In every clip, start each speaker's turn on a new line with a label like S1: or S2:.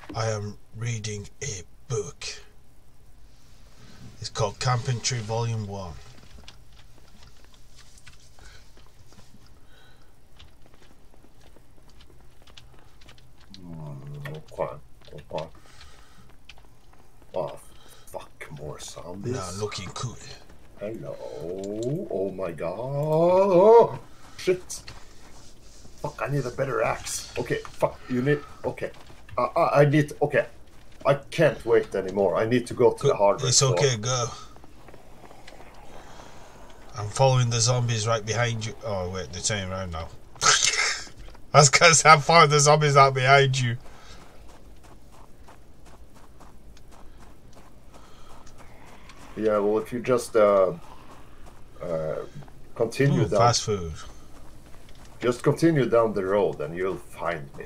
S1: I am reading a book. It's called Camping Tree Volume 1.
S2: Okay. Oh, fuck, more zombies.
S1: Now looking cool.
S2: Hello. Oh my god. Oh, shit. Fuck, I need a better axe. Okay, fuck, you need... Okay. I need... Okay. I can't wait anymore. I need to go to the hardware store.
S1: It's okay, go. I'm following the zombies right behind you. Oh, wait, they're turning around now. That's because I'm following the zombies out behind you.
S2: Yeah, well, if you just continue down...
S1: Fast food.
S2: Just continue down the road and you'll find me.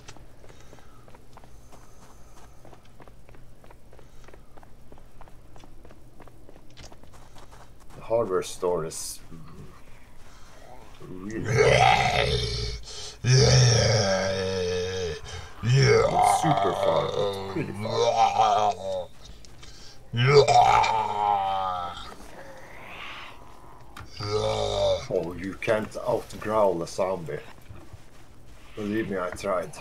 S2: The hardware store is really it's super far, but pretty far. Oh, you can't out-growl a zombie. Believe me, I tried.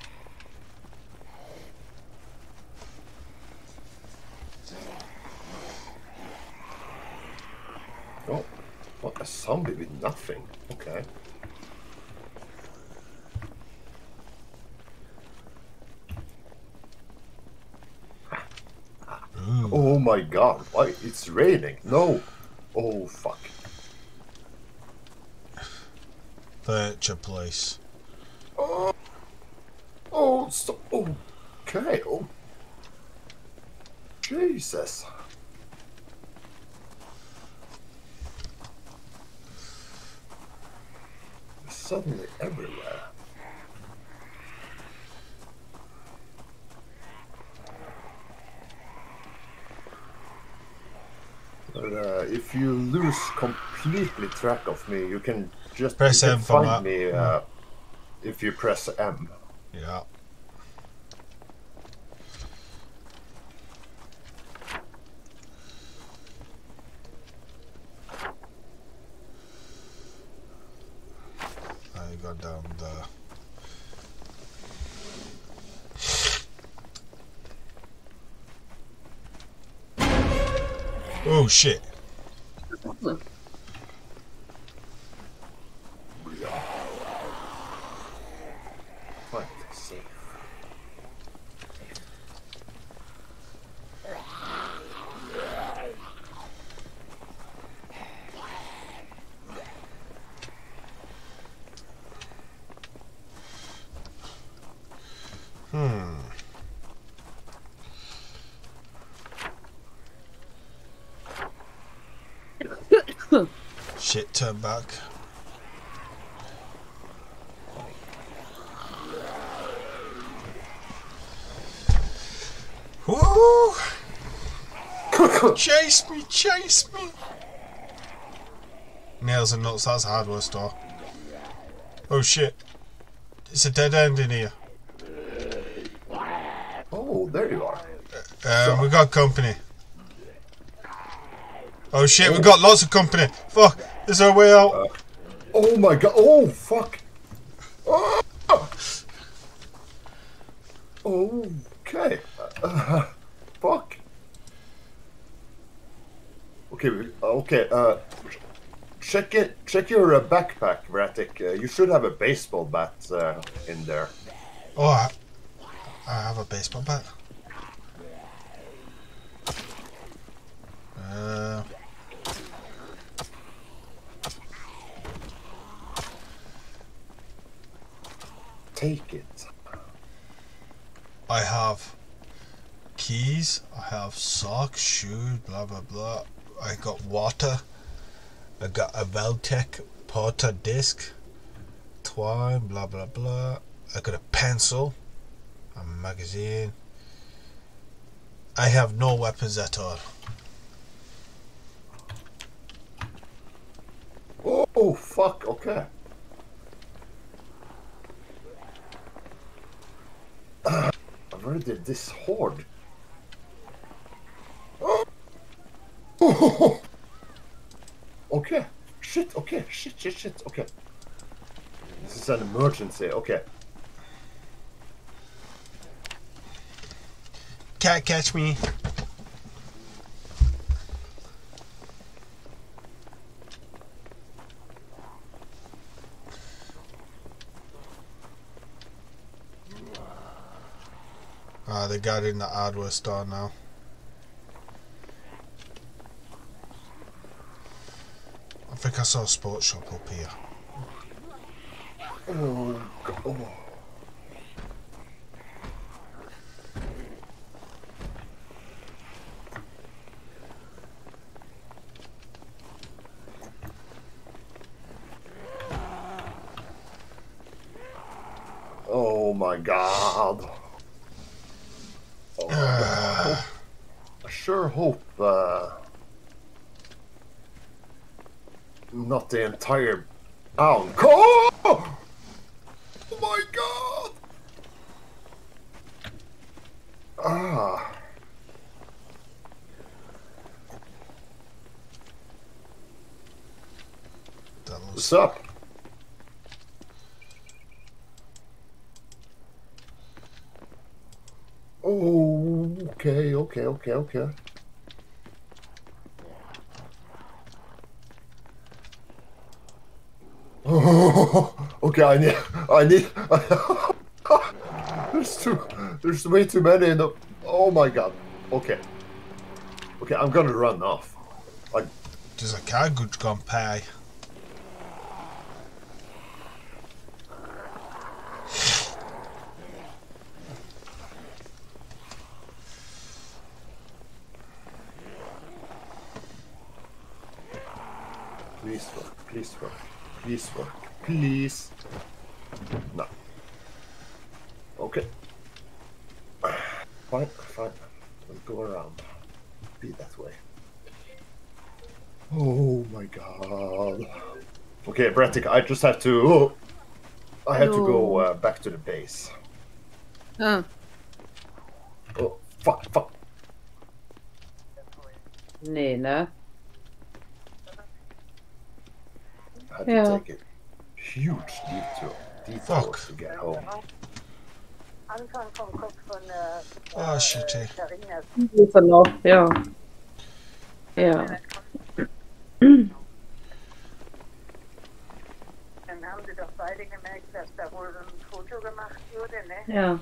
S2: Oh, what, a zombie with nothing? Okay. Oh my god, why? It's raining. No. Oh, fuck.
S1: Furniture place.
S2: Oh, so, okay. Oh, Jesus. It's suddenly everywhere. But if you lose completely track of me, you can just
S1: press M for
S2: find me if you press M.
S1: Yeah. I got down there. Oh shit. Shit, turn back. Woo! Chase me, chase me! Nails and nuts, that's a hardware store. Oh shit. It's a dead end in here.
S2: Oh, there you are.
S1: We got company. Oh shit, we got lots of company. Fuck, there's our way out.
S2: Oh my god, oh fuck. Oh. Okay. Fuck. Okay, check your backpack, Ratic. You should have a baseball bat in there.
S1: Oh, I have a baseball bat.
S2: Take it.
S1: I have keys, I have socks, shoes, blah blah blah. I got water. I got a Veltec Porta disc, twine, blah blah blah. I got a pencil, a magazine. I have no weapons at all.
S2: Oh fuck, okay. Where did this horde? Okay. Shit. Okay. Shit. Okay. This is an emergency. Okay.
S1: Can't catch me. They got in the hardware store now. I think I saw a sports shop up here.
S2: Oh God. Oh my God. Oh, I sure hope not the entire town. Oh my God! Ah. What's up? Oh, okay. Oh, okay, I need. There's way too many in the. Oh my God. Okay, I'm gonna run off.
S1: There's a car good gone pay.
S2: Please work. Please. No. Okay. Fine. We'll go around. Be that way. Oh my God. Okay, Bretic, I just have to. I have to go back to the base.
S3: Ah.
S2: Oh, fuck.
S3: Nee, ne?
S2: I had to take a huge detour to get home.
S1: Oh, shitty.
S3: Verlauf, ja. Ja.
S4: Dann haben sie doch beide gemerkt, dass da wohl ein Foto gemacht wurde, ne?
S3: Ja.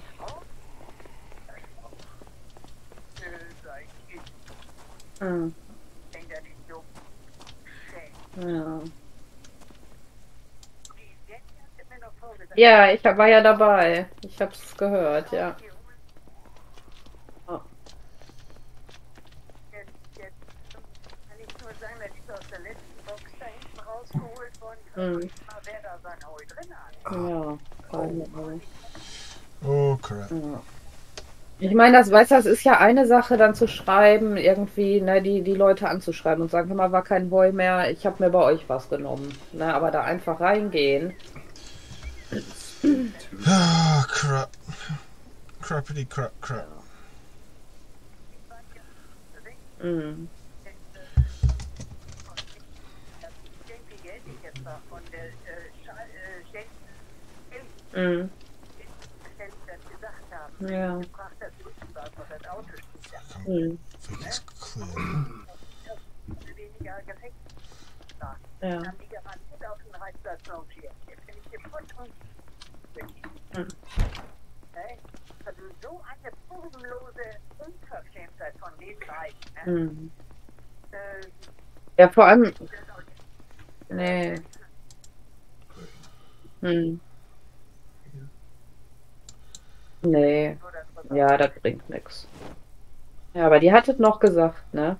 S3: Ah. Ja. Ja, ich war ja dabei. Ich hab's gehört, ja. Oh.
S4: Jetzt kann ich nur sagen, das ist aus der letzten Box da hinten rausgeholt worden. Wer da sein Heu drin hat.
S3: Ja,
S1: Oh, crap.
S3: ja. Ich meine, das ist ja eine Sache, dann zu schreiben, irgendwie, ne, die Leute anzuschreiben und sagen, hör mal, war kein Heu mehr, ich habe mir bei euch was genommen. Ne, aber da einfach reingehen.
S1: Ah, crap. Crappity crap.
S3: Mhm. Mhm. Ja. Mhm. Ja.
S4: Also so eine bodenlose Unverschämtheit von den beiden.
S3: Mhm. Ja, vor allem. Nee. Hm. Nee. Ja, das bringt nichts. Ja, aber die hattet noch gesagt, ne?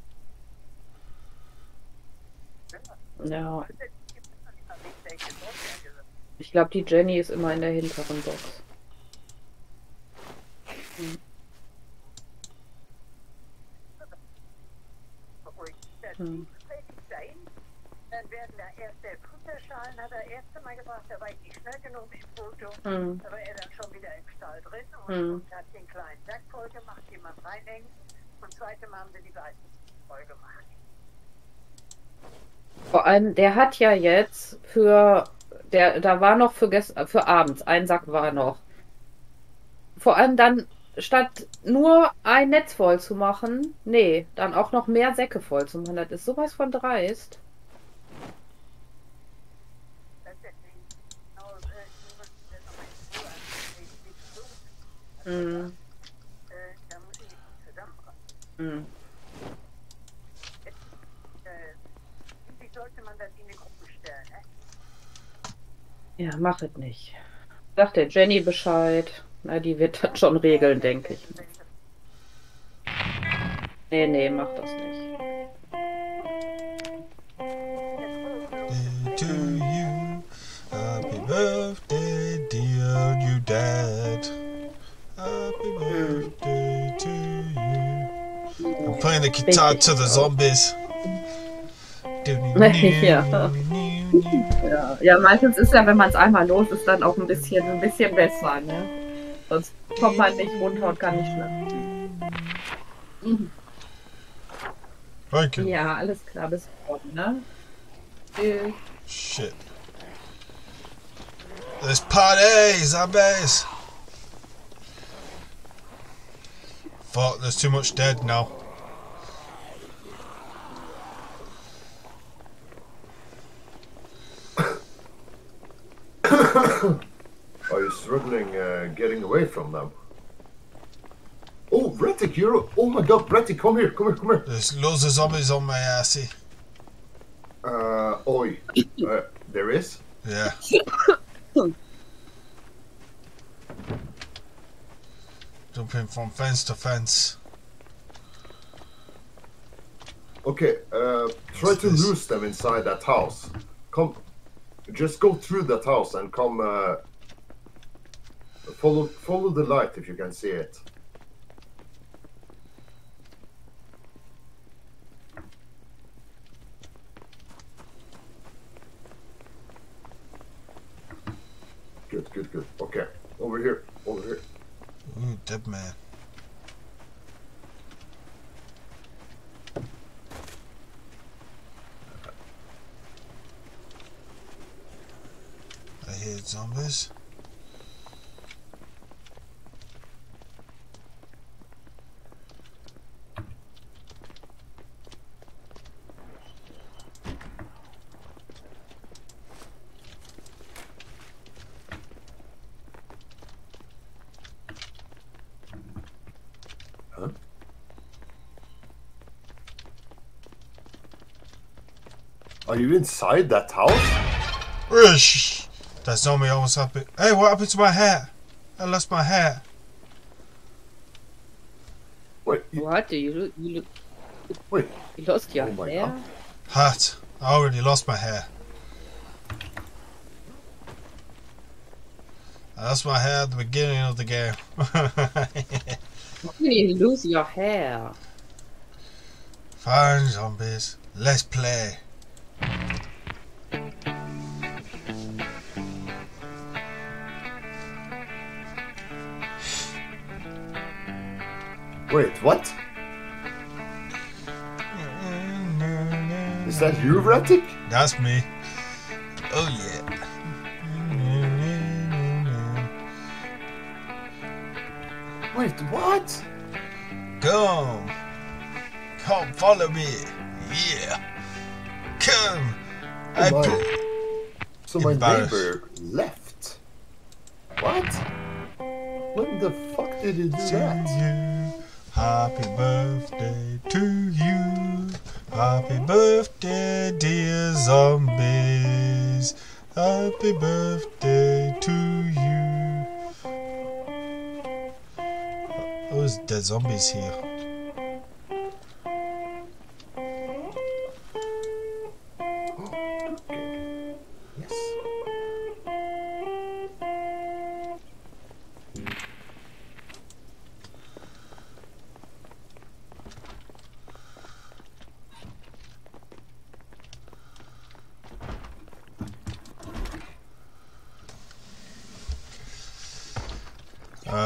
S3: Ja. Ich glaube, die Jenny ist immer in der hinteren Box. Hm.
S4: dann werden da erst der Futterschalen hat er erst mal gebracht, da war ich nicht schnell genug im Foto. Da war er dann schon wieder im Stall drin und hat den kleinen Sack voll gemacht, den man reinhängt. Und zweite Mal haben sie die weißen voll gemacht.
S3: Vor allem, der hat ja jetzt da war noch für abends, ein Sack war noch. Vor allem dann, statt nur ein Netz voll zu machen, nee, dann auch noch mehr Säcke voll zu machen. Das ist sowas von dreist.
S4: Das ist deswegen, genau, die müssen das nochmal in Ruhe ansehen. Da muss ich nicht zusammenfassen. Wie sollte man das in die Gruppe stellen, ne?
S3: Ja, mach es nicht. Sagt der Jenny Bescheid. Na, die wird das schon regeln, denke ich. Nee, mach das nicht.
S1: To you, happy birthday, dear you dad. Happy birthday to you. I'm playing the guitar to the zombies.
S3: Ja, meistens ist ja, wenn man es einmal los ist, dann auch ein bisschen besser, ne? Sonst kommt man nicht runter und kann nicht schlafen.
S1: Okay.
S3: Ja, alles klar, bis morgen, ne? Tschüss.
S1: Shit. Let's party, zombies! Fuck, there's too much dead now.
S2: Are you struggling getting away from them? Oh, Brettic, oh my god, Brettic, come here.
S1: There's loads of zombies on my assy.
S2: Oi. There is?
S1: Yeah. Jumping from fence to fence.
S2: Okay, try to lose them inside that house. Come, just go through that house and come, follow the light if you can see it. Good. Okay, over here.
S1: Ooh, dead man. I hear zombies.
S2: Huh? Are you inside that house?
S1: Rush! That zombie almost happened. Hey, what happened to my hair? I lost my hair.
S2: Wait,
S3: What? You
S2: wait.
S3: lost your
S2: Oh my
S3: hair?
S2: God.
S1: Hat. I already lost my hair. I lost my hair at the beginning of the game.
S3: How can you lose your hair?
S1: Fine, zombies. Let's play.
S2: Wait, what? Is that you, Brettic?
S1: That's me. Oh yeah.
S2: Wait, what?
S1: Come follow me. Yeah. Come.
S2: So my
S1: Embarrassed.
S2: neighbor left. What? When the fuck did he do that?
S1: You. Happy birthday to you. Happy birthday, dear zombies. Happy birthday to you. Oh, there's dead zombies here.
S2: Yes.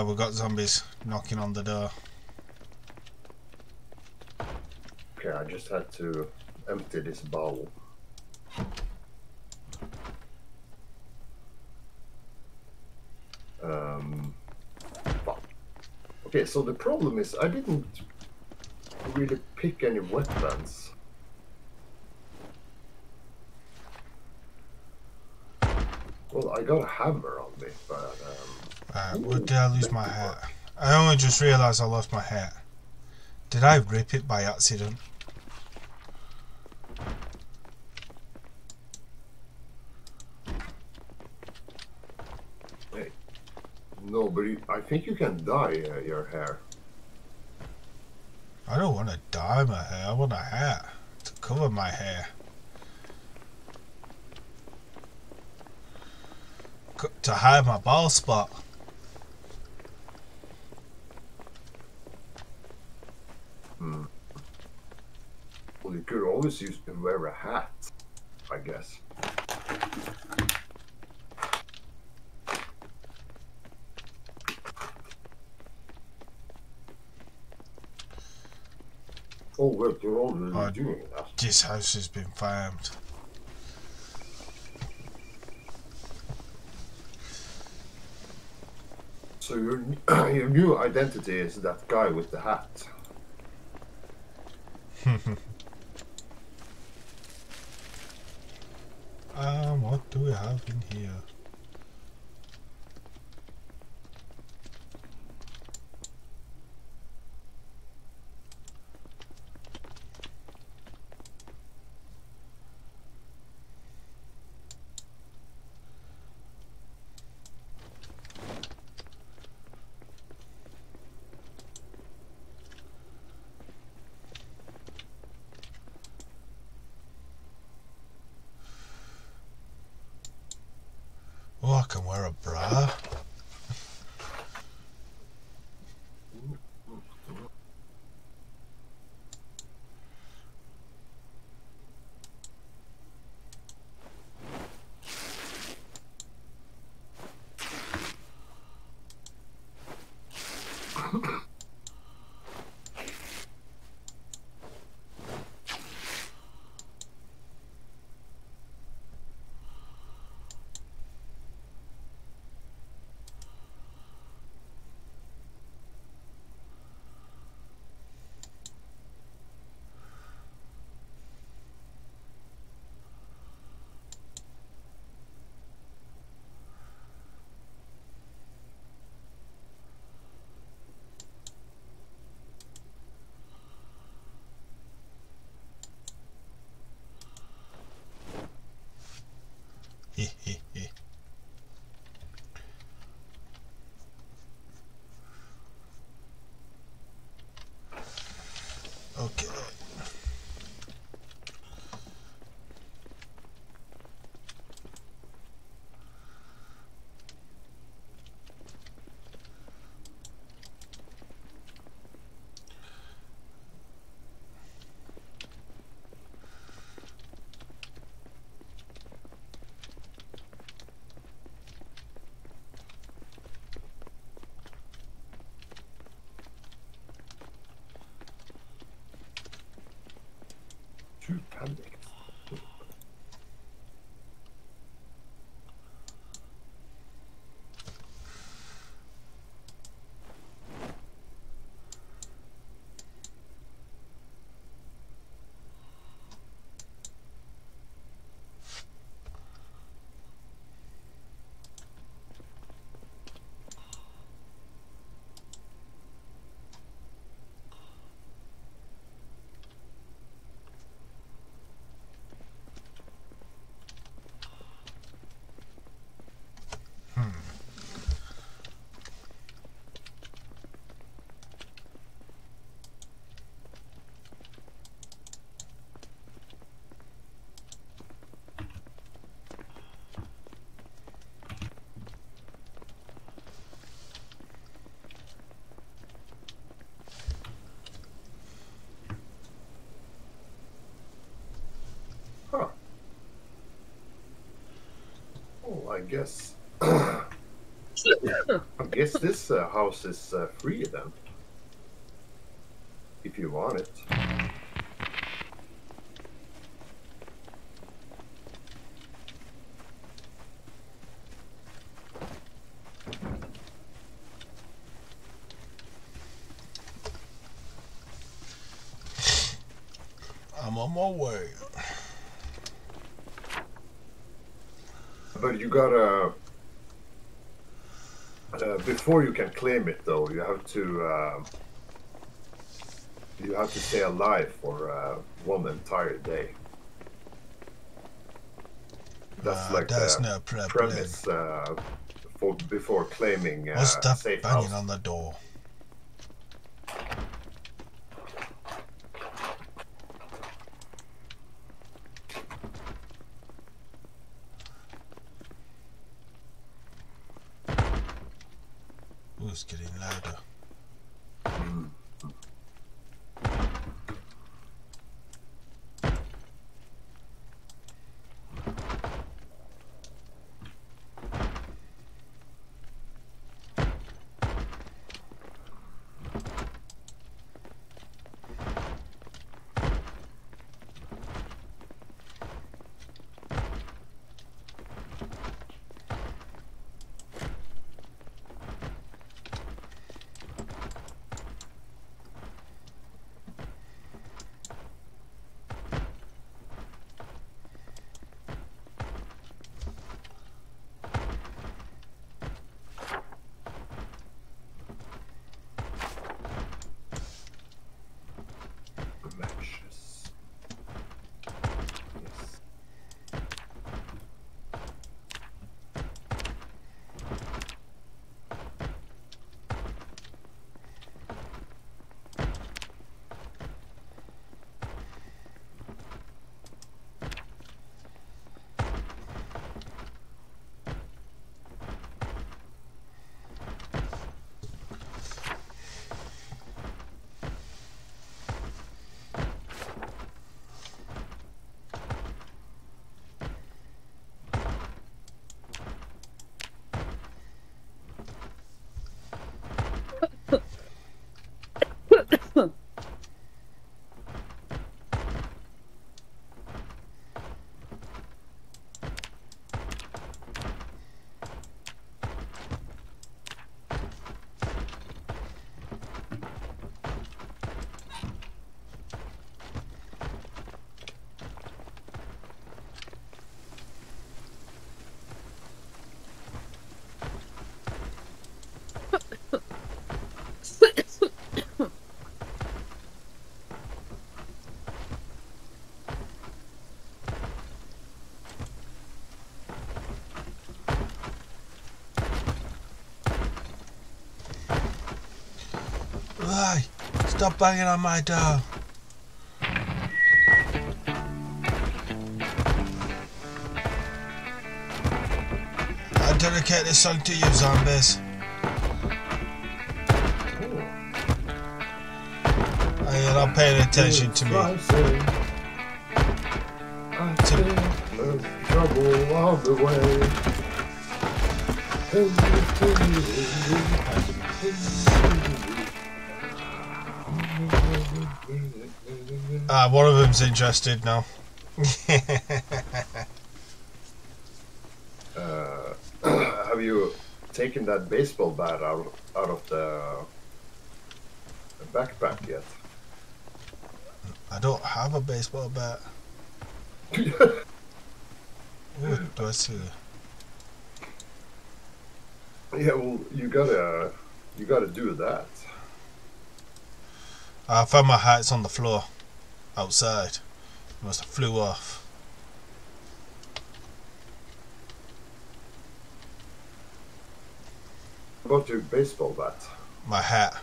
S1: we've got zombies knocking on the door.
S2: Okay, I just had to empty this bowl. Fuck. Okay, so the problem is I didn't really pick any weapons. Well, I got a hammer on me, but
S1: Where did I lose my hat? I only just realised I lost my hat. Did I rip it by accident?
S2: hey, no, but I think you can dye your hair.
S1: I don't want to dye my hair, I want a hat to cover my hair. To hide my bald spot.
S2: Well, you could always use to wear a hat, I guess. Oh, wait, you're already doing that.
S1: This house has been farmed.
S2: So your your new identity is that guy with the hat.
S1: What do we have in here? Oh, I can wear a bra. Okay.
S2: Too panicked. Huh. Oh, I guess. I guess this house is free then. If you want it.
S1: I'm on my way.
S2: But you gotta before you can claim it though, you have to stay alive for 1 entire day. That's like
S1: that's
S2: the
S1: no problem.
S2: premise for before claiming
S1: What's that
S2: safe
S1: banging
S2: house.
S1: on the door? Ooh, it's getting louder.
S2: Matches. Yes.
S1: Hey, stop banging on my door. I dedicate this song to you, zombies. Oh, you're not paying attention to me.
S2: I think there's trouble on the way.
S1: One of them's interested now.
S2: Have you taken that baseball bat out of the backpack yet?
S1: I don't have a baseball bat. Ooh, do I see?
S2: Yeah, well, you gotta do that.
S1: I found my hat. It's on the floor outside. It must have flew off.
S2: What about your baseball bat?
S1: My hat.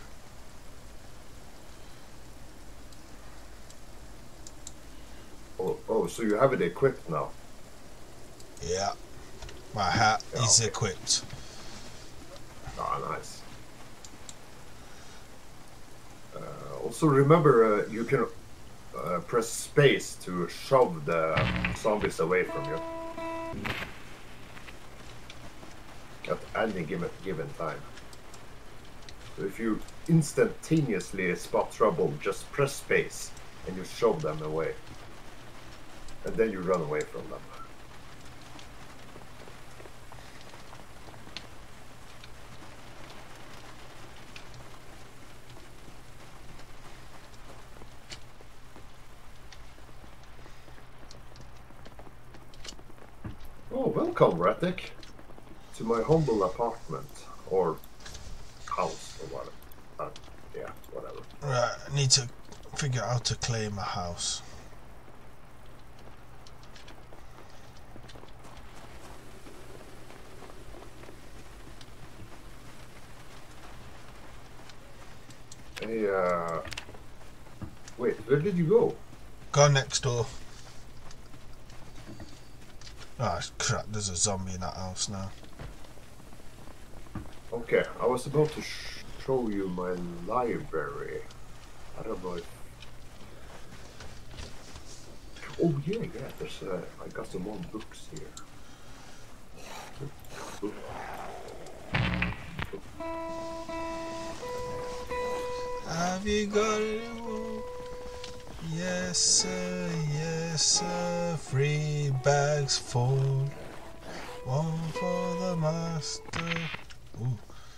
S2: Oh, so you have it equipped now?
S1: Yeah. My hat is
S2: okay.
S1: equipped.
S2: Ah, nice. Also remember, you can press space to shove the zombies away from you. any given time. So if you instantaneously spot trouble, just press space and you shove them away. And then you run away from them. Oh, welcome, Ratic, to my humble apartment, or house, or whatever. Yeah, whatever.
S1: Right, I need to figure out how to claim a house.
S2: Hey, wait, where did you go?
S1: Go next door. Ah, crap, there's a zombie in that house now.
S2: Okay, I was about to show you my library. I don't know if... Oh, yeah, there's I got some more books here.
S1: Have you got it? Yes sir, 3 bags full, 1 for the master. Ooh.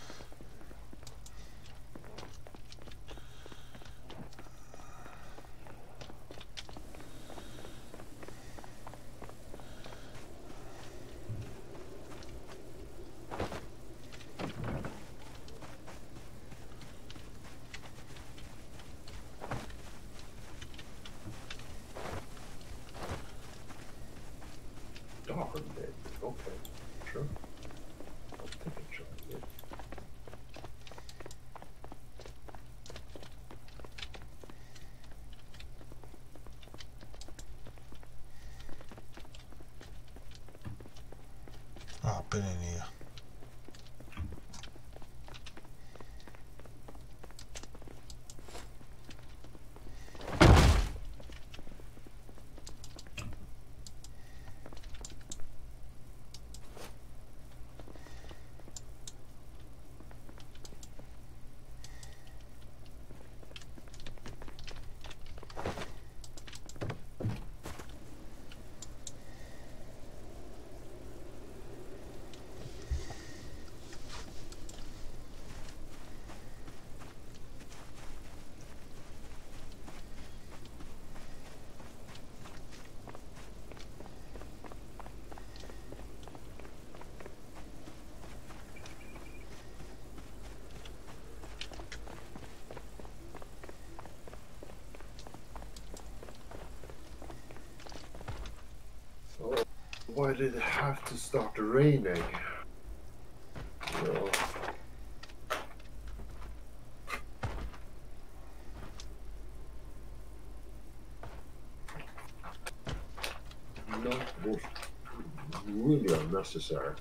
S2: Darn it. Okay, sure. I'll take a try it.
S1: Oh, I've been in here.
S2: Oh, why did it have to start raining? No. Not was really unnecessary.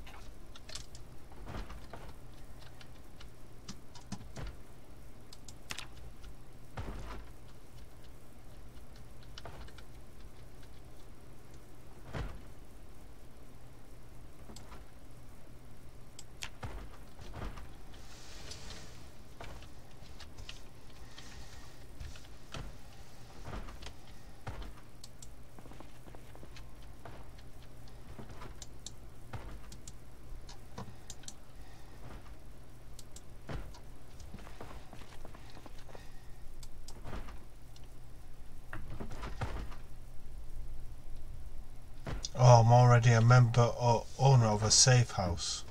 S1: Oh, I'm already a member or owner of a safe house.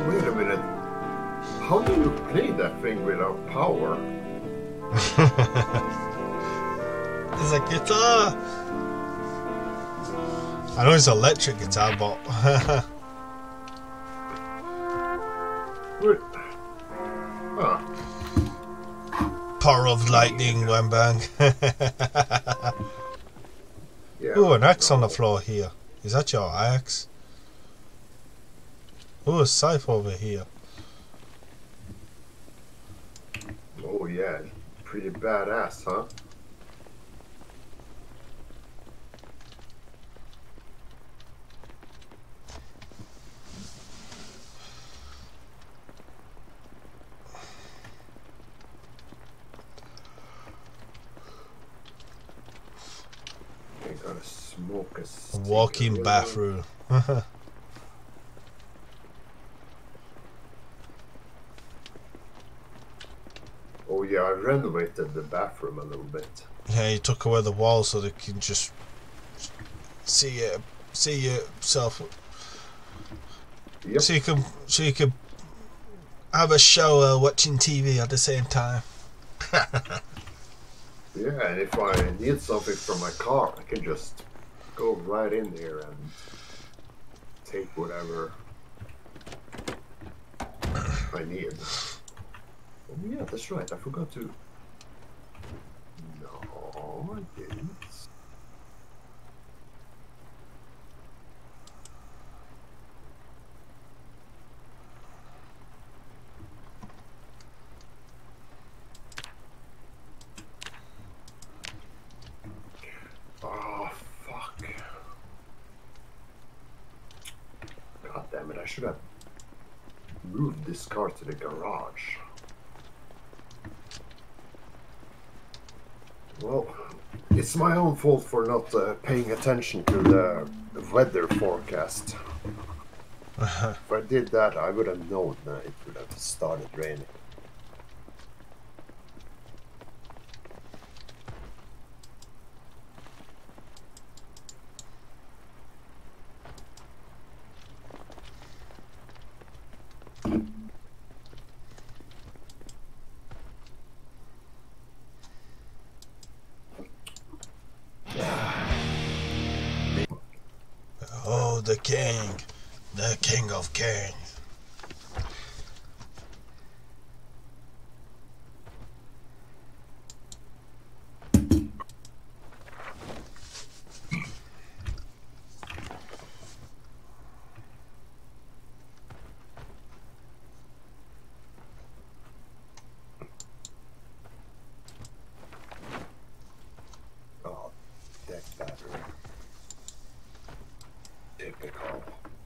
S2: Wait a minute. How do you play that thing without power?
S1: It's a guitar. I know it's an electric guitar, but
S2: Wait. Huh.
S1: power of lightning, wham bang.
S2: Yeah.
S1: Ooh, an axe on the floor here. Is that your axe? Ooh, a scythe over here.
S2: Oh yeah, pretty badass, huh? I gotta smoke a
S1: A
S2: cigarette.
S1: walk-in bathroom.
S2: Oh yeah, I renovated the bathroom a little bit.
S1: Yeah, you took away the wall so they can just see yourself.
S2: Yep.
S1: So you can have a show watching TV at the same time.
S2: Yeah, and if I need something from my car, I can just go right in here and take whatever I need. Oh yeah, that's right. I forgot to. No, I didn't. Oh fuck! God damn it! I should have moved this car to the garage. Well, it's my own fault for not paying attention to the weather forecast. If I did that, I would have known that it would have started raining.
S1: Oh, the king of kings.
S2: Oh, deck battery. Typical.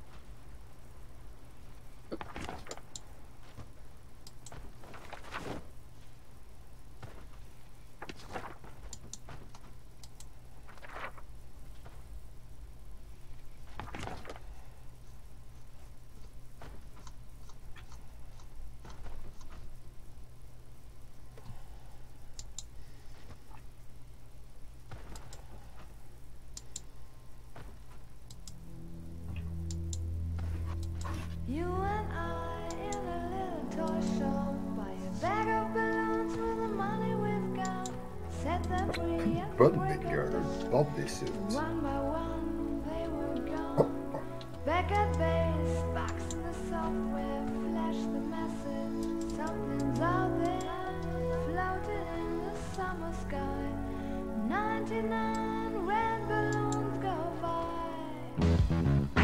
S5: You and I in a little toy shop, buy a bag of balloons with the money we've got, set them free and
S2: But
S5: away
S2: the
S5: go
S2: girl
S5: on.
S2: body suit.
S5: One by one they were gone. Back at base, box in the software, flash the message. Something's out there, floating in the summer sky. 99 red balloons go by.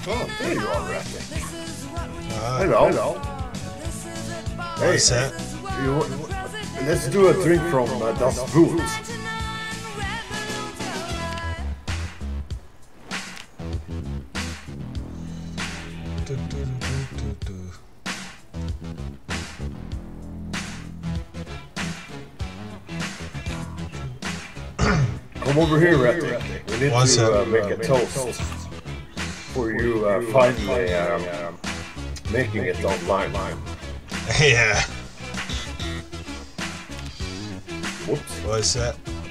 S2: Oh, there you are, Ratty.
S1: Alright,
S2: Hello. Hey,
S1: what's that?
S2: let's do a drink from Das Boot.
S1: Do, do, do, do, do.
S2: Come over here, Ratty. We need
S1: What's
S2: to
S1: that?
S2: make a toast for you finally making it online.
S1: Yeah.
S2: Whoops.
S1: What's that?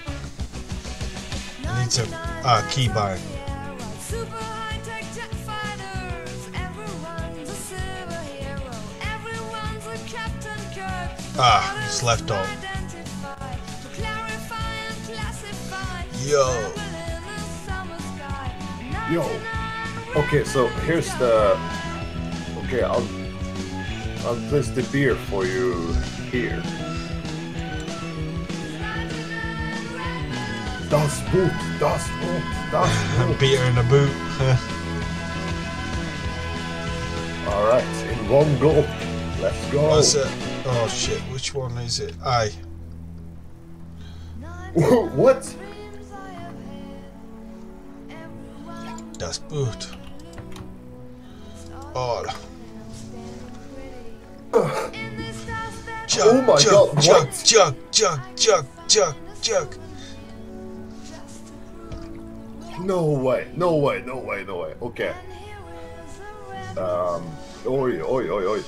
S1: I need some keybind.
S5: Super high-tech jet fighters. Everyone's a superhero. Everyone's a Captain Kirk.
S1: It's left off.
S5: Identify, to clarify and classify.
S1: Yo.
S5: In the summer sky.
S2: Yo. Okay, so here's the. Okay, I'll place the beer for you here. Das Boot, Das Boot, Das Boot.
S1: Beer in the boot.
S2: All right, in one gulp. Let's go.
S1: What's it? Oh shit, which one is it? Aye.
S2: What?
S1: Das Boot. Oh. Jug,
S2: Oh my
S1: jug,
S2: God,
S1: jug,
S2: what?
S1: jug.
S2: No way, no way, no way, no way. Okay. Oi.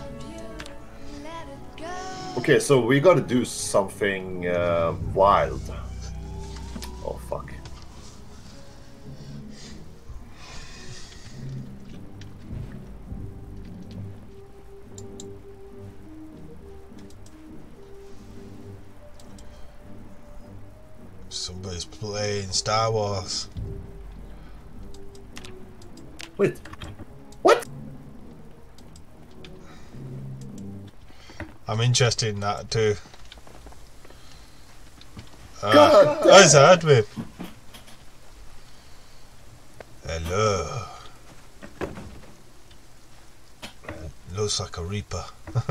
S2: Okay, so we gotta do something wild. Oh fuck.
S1: Somebody's playing Star Wars.
S2: Wait. What?
S1: I'm interested in that too.
S2: God damn.
S1: There's Admin. Hello. Looks like a Reaper.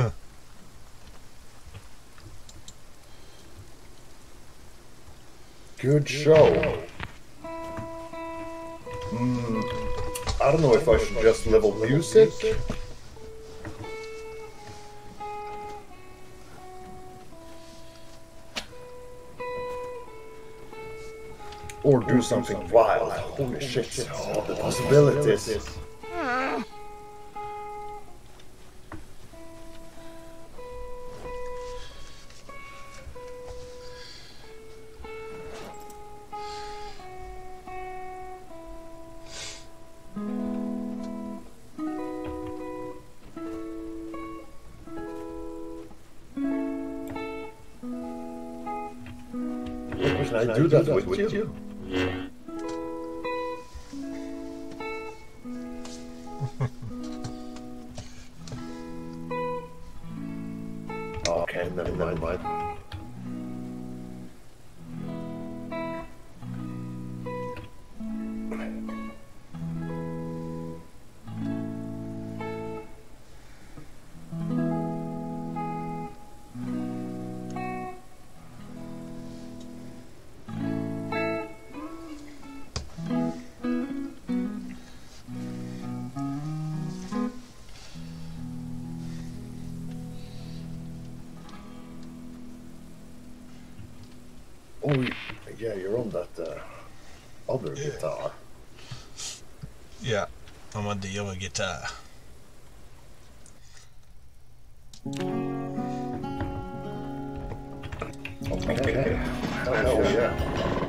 S2: Good show. I don't know if I should just level music. Or do something wild. Holy shit. Oh, the possibilities. Can I do that with you? Okay, never mind. Oh, yeah, you're on that other guitar.
S1: Yeah, I'm on the other guitar.
S2: Okay. Hell yeah.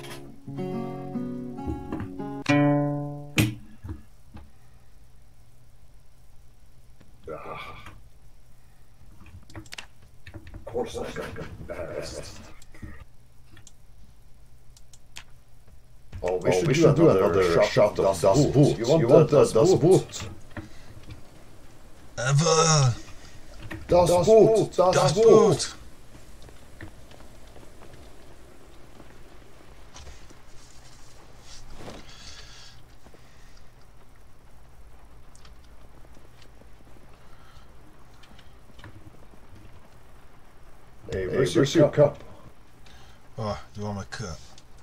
S2: Of course I got embarrassed. Oh, we should do another shot of Das Boot. You want Das Boot?
S1: Ever.
S2: Das Boot! Das Boot! Hey, where's your cup?
S1: Oh, you want my cup?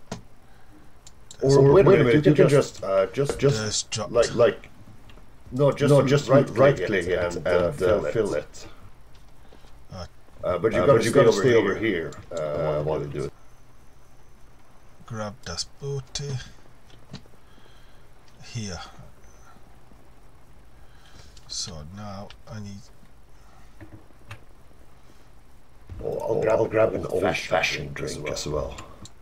S2: Or wait a minute, you can just
S1: Just dropped.
S2: like no, just right click it and fill it. But you gotta stay over here while you do it.
S1: Grab das booty. Here. So now I need.
S2: Oh, I'll grab an old-fashioned drink as well.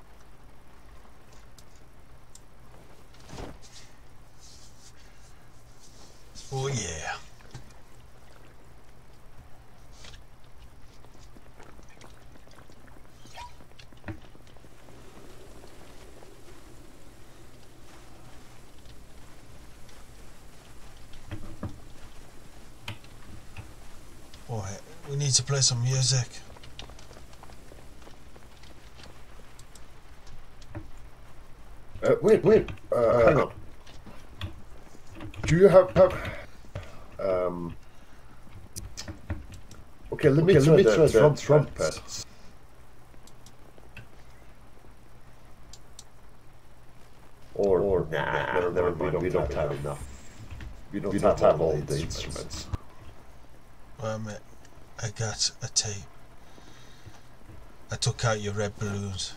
S1: Oh yeah. Oh, we need to play some music.
S2: Wait, hang on. Do you have okay, let me try the trumpets. Or nah, never mind, we don't have enough. We don't have all the instruments.
S1: Wait a minute. I got a tape. I took out your red balloons.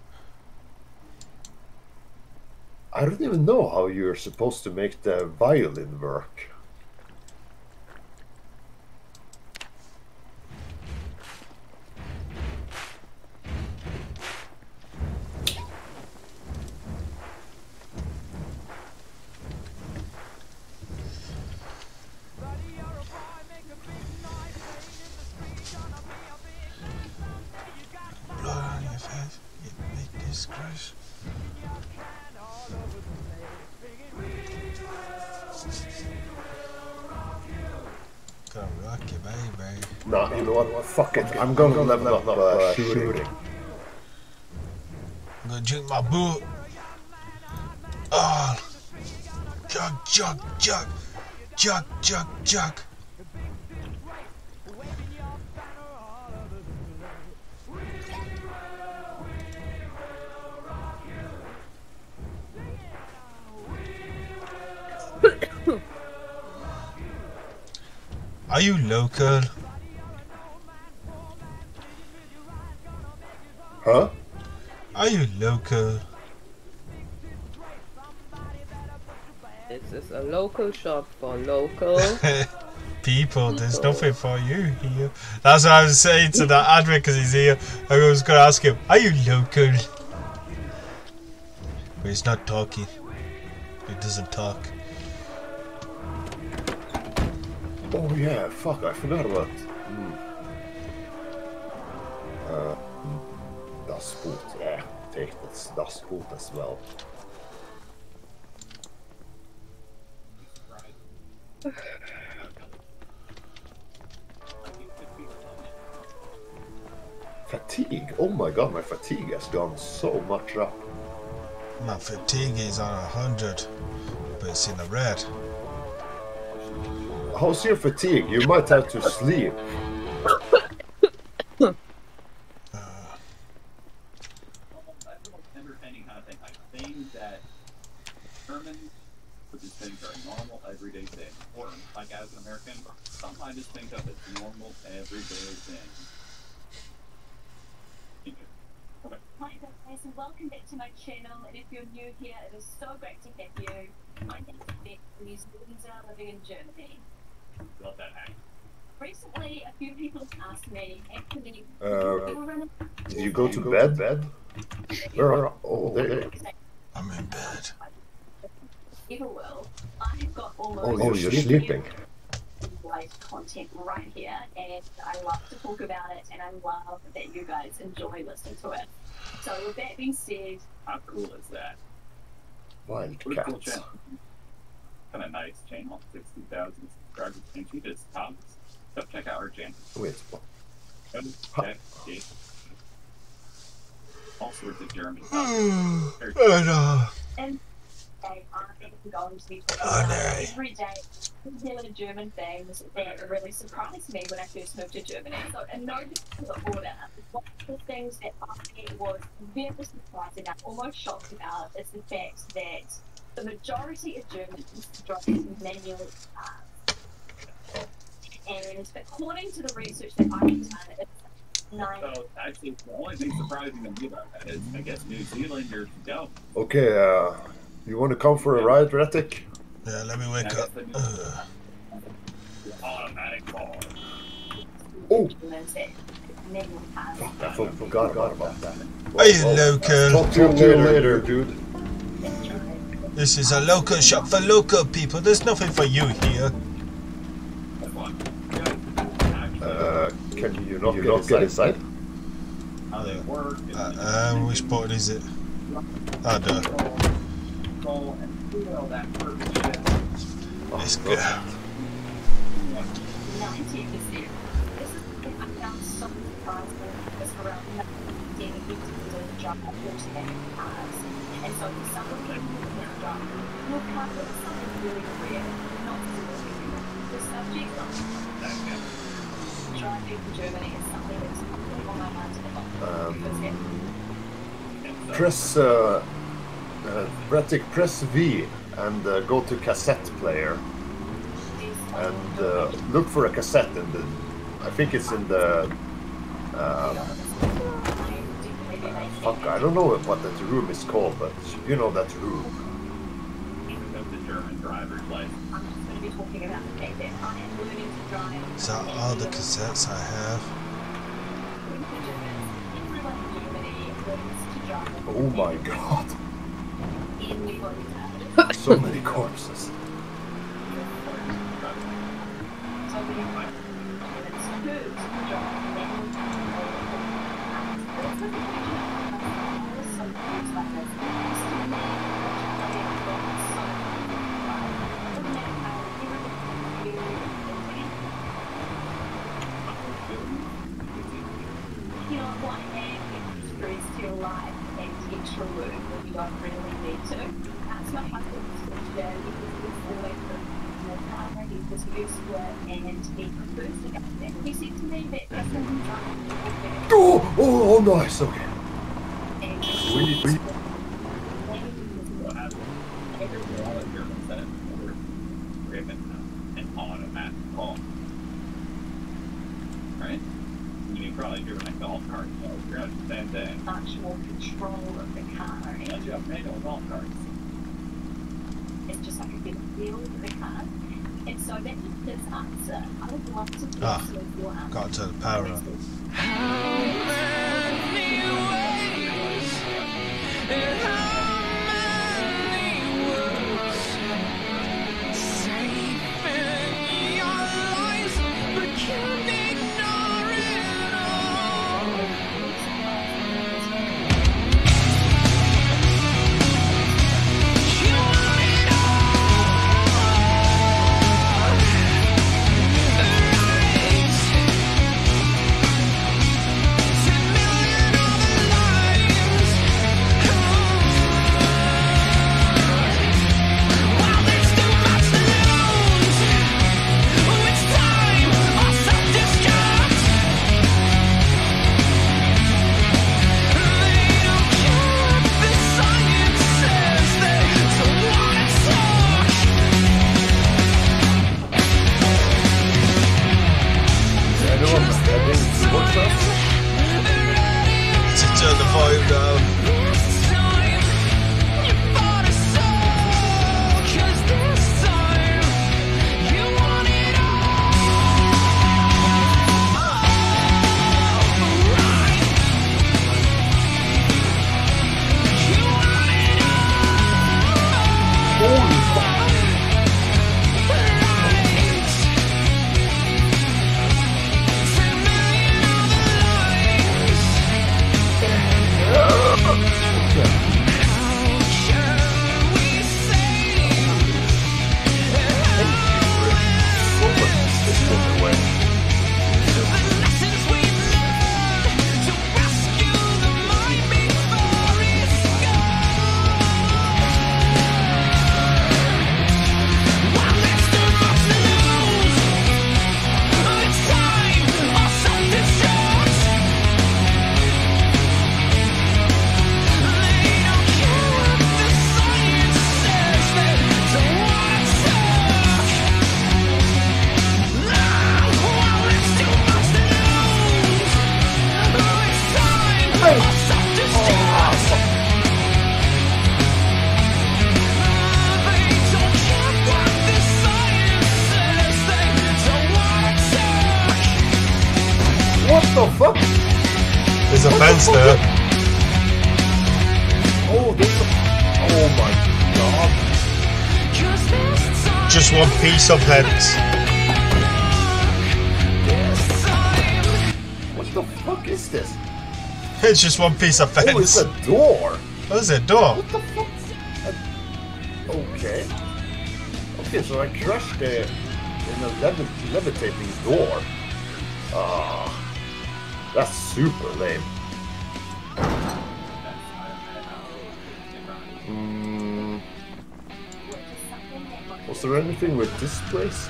S2: I don't even know how you're supposed to make the violin work.
S1: Blood on your face, you big disgrace. Gonna rock you, baby.
S2: No, you know what? Fuck it. I'm gonna level up shooting.
S1: I'm gonna drink my boot. Oh, jug. Are you local?
S2: Huh?
S1: Are you local?
S3: This is a local shop for local.
S1: People, there's nothing for you here. That's what I was saying to that advert because he's here. I was going to ask him, are you local? But he's not talking. He doesn't talk.
S2: Oh yeah, fuck, I forgot about Das Boot, yeah, take Das Boot as well. Fatigue, oh my god, my fatigue has gone so much up.
S1: My fatigue is on 100, but it's in the red.
S2: How's your fatigue? You might have to sleep.
S6: Entertaining kind of thing. I think that Germans would just think are a normal, everyday thing. Or, like as an American, something I just think of as normal, everyday thing.
S7: Hi guys, and welcome back to my channel, and if you're new here, it is so great to have you. My name is Beck, New Zealander living in Germany.
S6: Love that hack.
S7: Recently, a few people asked me, actually,
S2: Did you go to bed? Oh, there you go.
S1: I'm in bed.
S7: Ever will. I've got almost
S2: Oh, you're sleeping.
S7: live content right here, and I love to talk about it, and I love that you guys enjoy listening to it. So with that being said,
S6: How cool is that?
S2: Wild
S6: What a cool
S2: cats.
S6: channel. Kind of nice channel. 60,000 subscribers. And she just comments. So check out her channel.
S2: Wait, what?
S6: Go to check it. All sorts of German.
S1: And,
S7: and they aren't even going to be talking
S1: Oh,
S7: about
S1: no.
S7: every day. Particular German things that really surprised me when I first moved to Germany. So, in no particular order, one of the things that I was very surprised about, almost shocked about, is the fact that the majority of Germans drive manual cars. And according to the research that I've done, it's 9.
S6: So I think the only thing surprising to me about that is, I guess, New Zealanders don't.
S2: Okay, you want to come for a ride, Retic?
S1: Yeah, let me wake up.
S6: Automatic car.
S2: Oh!
S7: Manual cars.
S2: Fuck, I forgot about that.
S1: Hey, local.
S2: Talk to you later, dude.
S1: This is a local shop for local people. There's nothing for you here.
S2: Can you not get inside?
S6: How they work.
S1: Which button is it? Oh, no.
S6: Control and feel that perfect shit.
S1: Let's go.
S7: 90%. This is the thing I found so surprising because around 10 people doing the job at 48 cars. And so for some of them who are job, your car is something really rare, not the subject of driving to Germany is something that's on my mind at the moment.
S2: Press Retic, press V and go to cassette player and look for a cassette in the. I think it's in the. Fuck, I don't know what that room is called, but you know that room.
S6: Of the German driver's license.
S7: I'm just going to be talking about the fact that I am learning to drive.
S1: Is that all the cassettes I have?
S7: Everyone in Germany learns to drive.
S2: Oh my god.
S7: In
S2: So many corpses.
S7: You know what? And experience to your life and extra work when you don't really need to. That's my husband's today because he's always more power, he's just used to it, and he prefers to go there. He said to me that that's when he's driving.
S2: Oh, nice, okay.
S7: And
S2: We
S6: What happens? Every all of German said we're driven an automatic car. Right? You probably driven a golf cart, so you're gonna do the same thing.
S7: actual control of the car.
S6: Unless you have manual golf carts.
S7: It's just like a big feel of the car. And so that is this answer. I would love to
S1: Ah,
S7: listen to your answer.
S1: got to the power on.
S8: To
S2: the fuck?
S1: There's a fence there.
S2: Oh, there's a... Oh my god.
S1: Just one piece of fence.
S2: What the fuck is this?
S1: It's just one piece of fence.
S2: Oh, it's a door.
S1: What's a door?
S2: What the fuck? Okay. Okay, so I crashed in a levitating door. Ah, that's super lame. Was there anything with this place?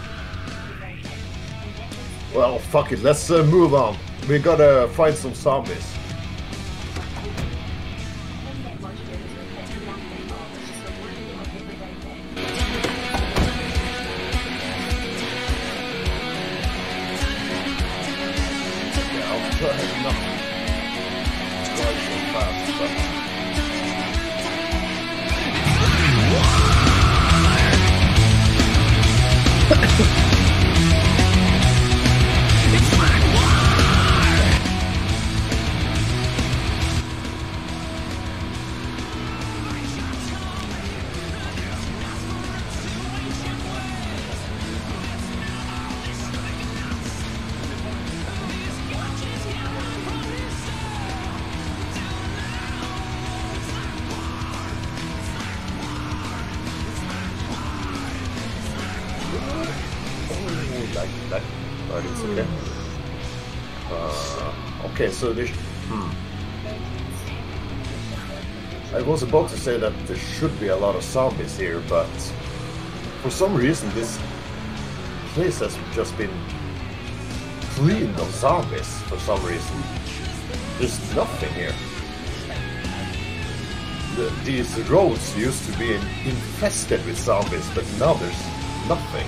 S2: Well, fuck it, let's move on. We gotta find some zombies. Okay, so this... I was about to say that there should be a lot of zombies here, but for some reason this place has just been cleaned of zombies for some reason. There's nothing here. These roads used to be infested with zombies, but now there's nothing.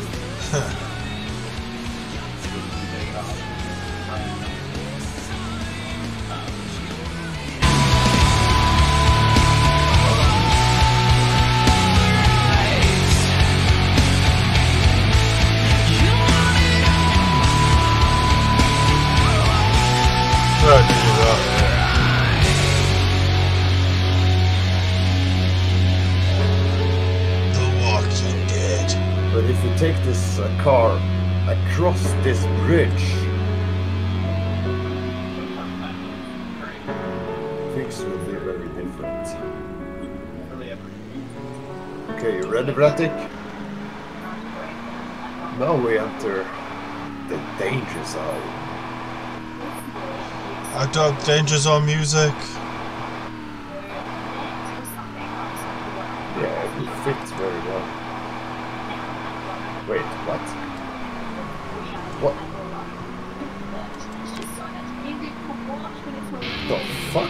S2: Take this car across this bridge, things will be very different. Okay, you ready, Bratic? Now we enter the danger zone.
S1: I dug danger zone music.
S2: Yeah, it fits very well. Wait, what? What? The fuck?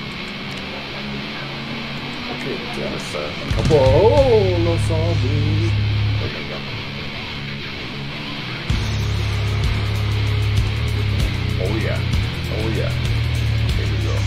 S2: Okay, there's a couple of zombies. Oh my god. Oh yeah. Oh yeah. Here we go.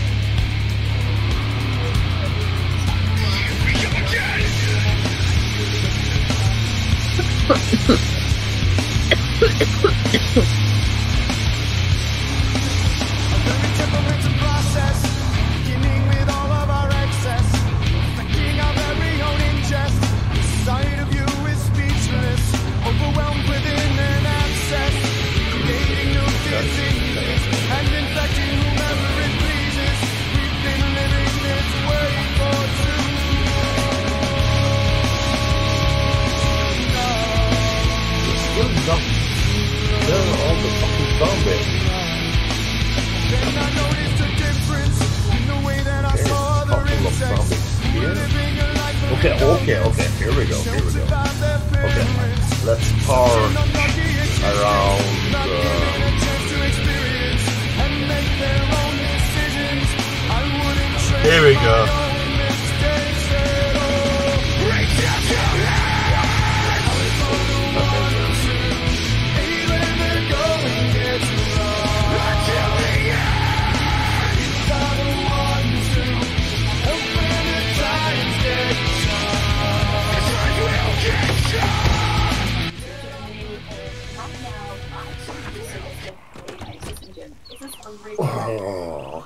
S2: Okay, here we go. Okay, let's park around
S1: Here we go.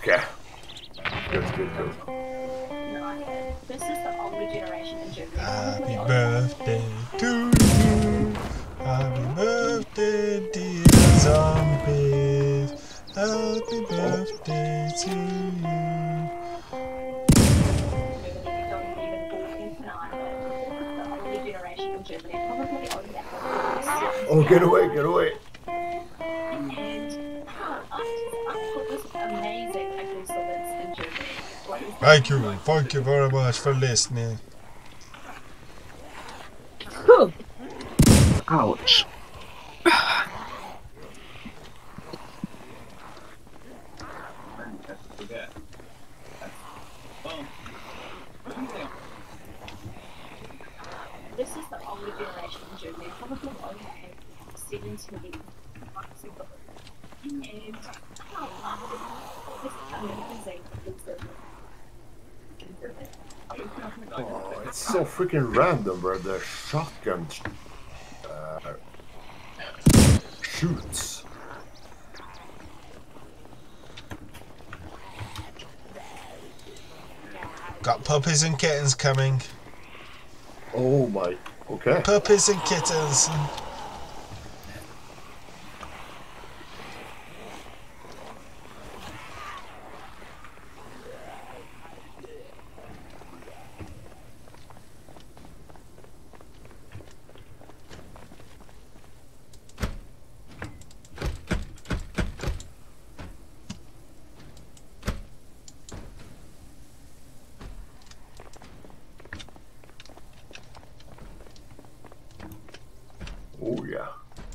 S2: Okay. Good.
S7: This is the older generation in Germany.
S1: Happy birthday to you. Happy birthday, dear zombies. Happy birthday to you.
S2: Oh, get away.
S7: And I put this amazing excellence in Germany.
S1: Thank you very much for listening.
S8: Ouch.
S7: This is the older generation in Germany. Probably only 17 months ago. And this amazing.
S2: Oh, it's so freaking random where the shotgun shoots.
S1: Got puppies and kittens coming.
S2: Oh my. Okay.
S1: Puppies and kittens.
S2: Oh yeah.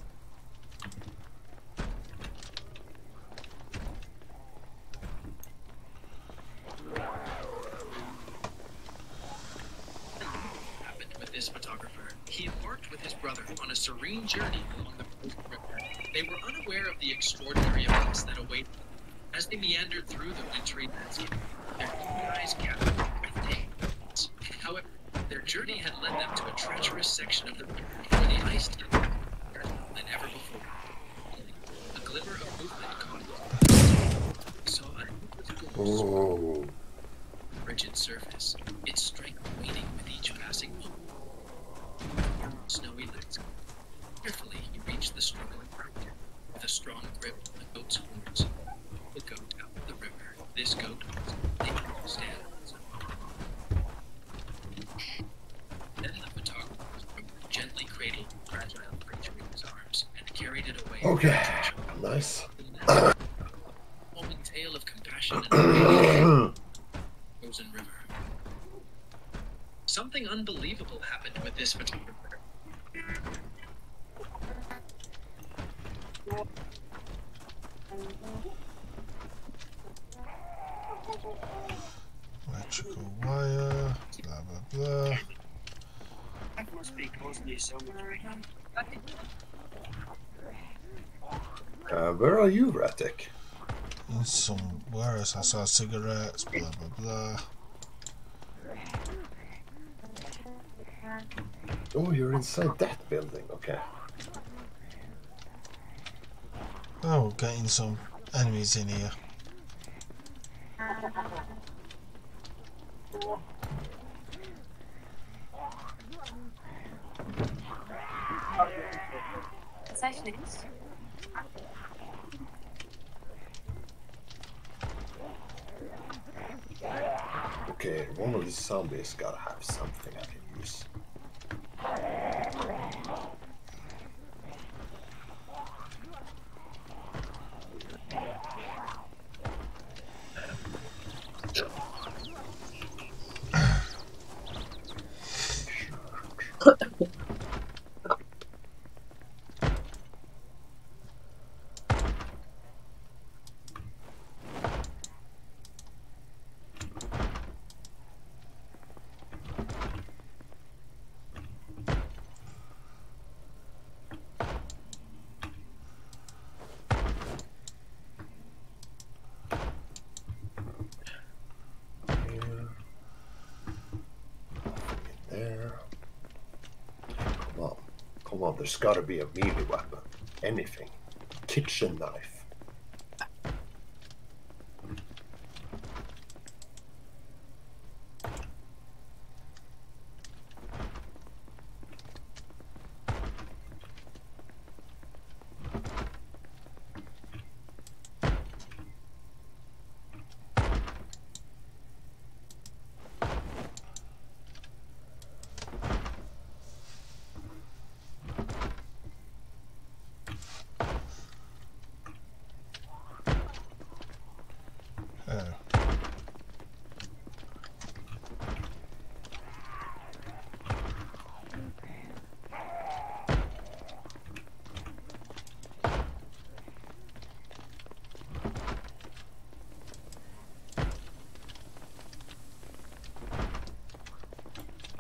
S9: Happened with this photographer. He embarked with his brother on a serene journey along the river. They were unaware of the extraordinary events that awaited them. As they meandered through the wintry landscape, their eyes gathered breathtaking views. However, their journey had led them to a treacherous section of the river where the ice did more than ever before. A glimmer of movement caught them. They saw a
S2: Oh.
S9: rigid surface, its strength waning with each passing moment. Snowy lights. Carefully, he reached the struggling creature with a strong grip on the goat's horns. The goat out of the river. This goat was a stand. Then the photographer gently cradled the fragile creature in his arms and carried it away.
S2: Okay. Nice.
S9: A foaming tale of compassion and frozen river. Something unbelievable happened with this photographer.
S1: Electrical wire, blah blah blah.
S8: That must be causing you so much pain.
S2: Where are you, Ratic?
S1: In somewhere else I saw cigarettes, blah blah blah.
S2: Oh, you're inside that building. Okay.
S1: Oh, getting some enemies in here.
S2: Okay, one of these zombies gotta have something I can use. There. Come on, there's gotta be a melee weapon. Anything. Kitchen knife.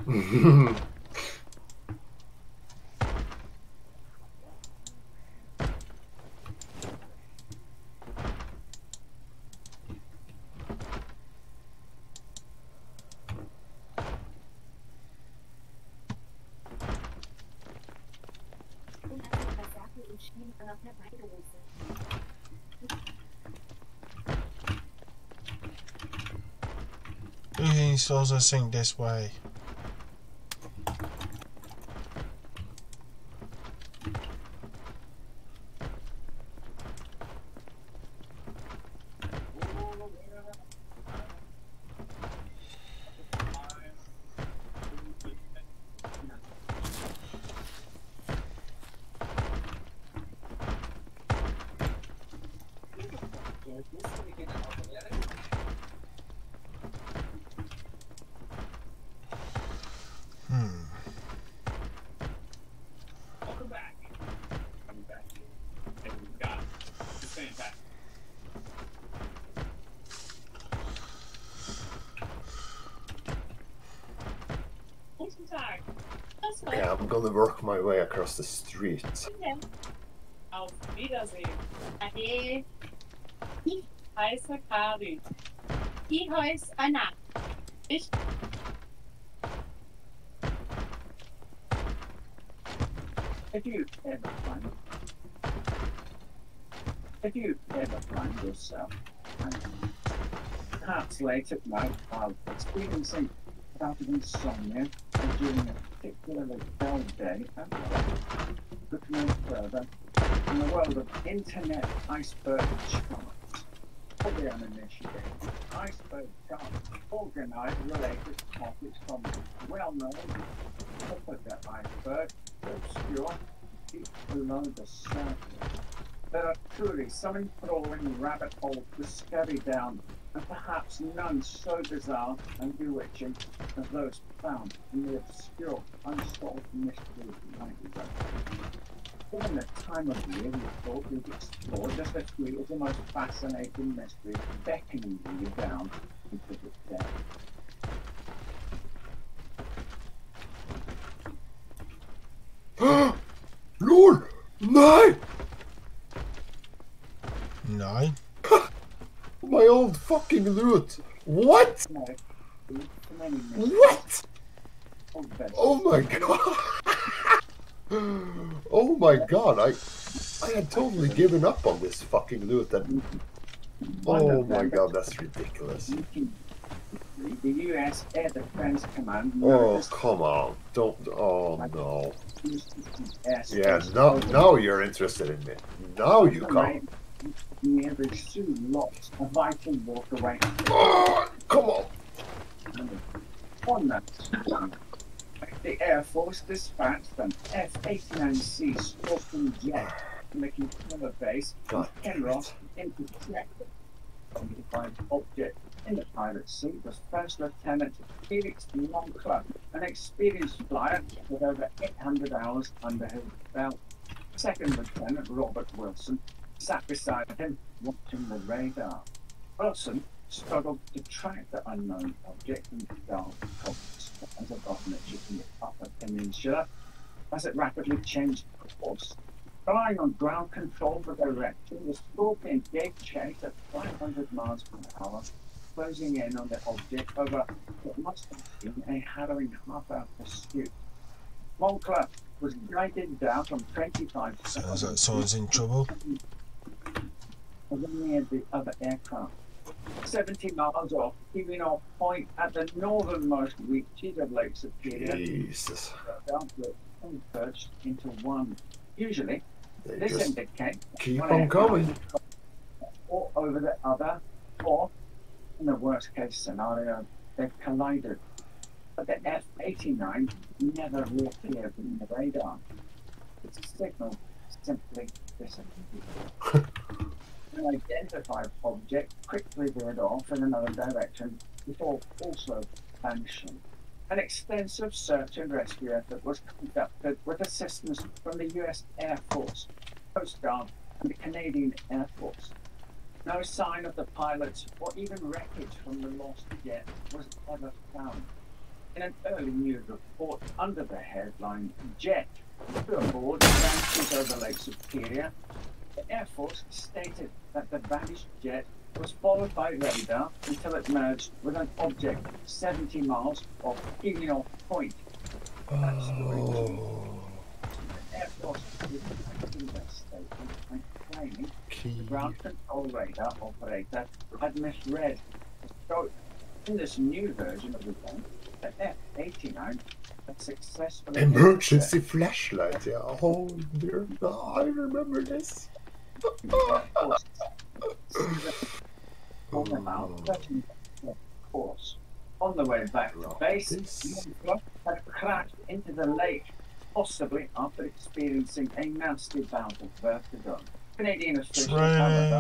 S1: He's supposed to sing this way.
S6: Welcome back. Coming back. And we got it. It's fantastic.
S2: Yeah, I'm gonna work my way across the street.
S10: Auf Wiedersehen. Ade. Ich heiße Kari. Ich heiße Anna. Ich.
S6: If you ever find yourself, perhaps late at night while experiencing bout of insomnia and during a particularly dull day at work, look no further in the world of internet iceberg charts. For the uninitiated, iceberg charts organize related topics from well-known top of the iceberg to obscure deep below the surface. There are truly some enthralling rabbit holes to scurry down, and perhaps none so bizarre and bewitching as those found in the obscure, unsolved mysteries of 90s. Given the time of year, we thought we'd explore just a few of the most fascinating mysteries beckoning you down into the depths.
S2: LOL! Nej!
S1: Nej.
S2: My old fucking loot! What? What? Oh my god! Oh my god, I had totally given up on this fucking loot and... Oh my god, that's ridiculous.
S6: The US Air Defense Command.
S2: Oh, come on. Don't... Oh, no. Yeah, now you're interested in me. Now you come.
S6: Nearly soon lost a vital waterway.
S2: Oh, come on.
S6: On that, the Air Force dispatched an F-89C Scorpion jet making cover base from Penrose into Tractor. The identified object in the pilot seat was First Lieutenant Felix Moncler, an experienced flyer with over 800 hours under his belt. Second Lieutenant Robert Wilson sat beside him, watching the radar. Wilson struggled to track the unknown object in the dark coves as above nature in the Upper Peninsula as it rapidly changed course. Relying on ground control for direction, the Scorpion gave chase at 500 miles per hour, closing in on the object over what must have been a harrowing half-hour pursuit. Moncler was guided down from 25
S1: Sounds like someone's in trouble.
S6: Near the other aircraft. 70 miles off, keeping off point at the northernmost reaches of Lake Superior.
S2: Jesus.
S6: Converged into one. Usually,
S2: They
S6: this
S2: just
S6: indicates
S2: keep
S6: one
S2: on
S6: aircraft
S2: going.
S6: or over the other, or in the worst case scenario, they've collided. But the F-89 never reappeared in the radar. Its signal simply disappeared. An identified object quickly veered off in another direction before also vanishing. An extensive search and rescue effort was conducted with assistance from the US Air Force, Coast Guard, and the Canadian Air Force. No sign of the pilots or even wreckage from the lost jet was ever found. In an early news report under the headline "Jet flew aboard branches over Lake Superior," the Air Force stated that the vanished jet was followed by radar until it merged with an object 70 miles off Kino Point. That story was the Air Force retracting their statement and claiming the ground control radar operator had misread the scope. In this new version of the event, the F-89 had successfully...
S2: Emergency flashlight, yeah. Oh dear God, I remember this.
S6: Course. On the way back to base, the had crashed into the lake, possibly after experiencing a nasty bout of vertigo. Canadian officials, however,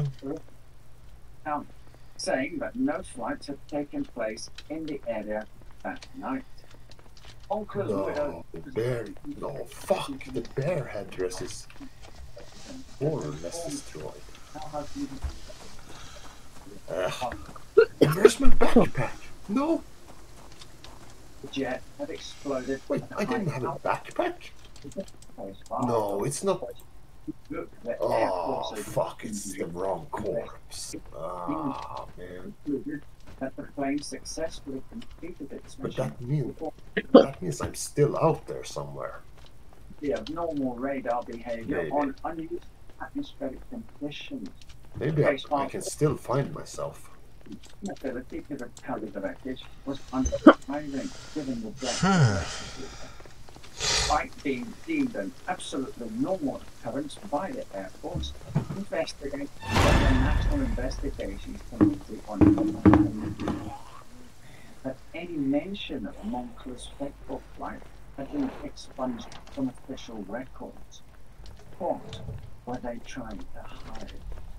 S6: saying that no flights had taken place in the area that night.
S2: No, the bear. No, fuck. The bear headdress is more or less destroyed. Where's my backpack? No.
S6: The jet had exploded.
S2: Wait, I didn't have a backpack? No, it's not. Oh, fuck, it's the wrong corpse. Ah, man.
S6: That the plane successfully completed its
S2: But
S6: mission.
S2: that means I'm still out there somewhere.
S6: The abnormal radar behavior
S2: Maybe.
S6: on unusual atmospheric conditions.
S2: Maybe I can still find myself.
S6: The ability to recover the wreckage was unsurprising given the depth. Despite being deemed an absolutely normal occurrence by the Air Force, investigators from the National Investigations Committee on that any mention of Moncler's fateful flight had been expunged from official records. What were they trying to hide?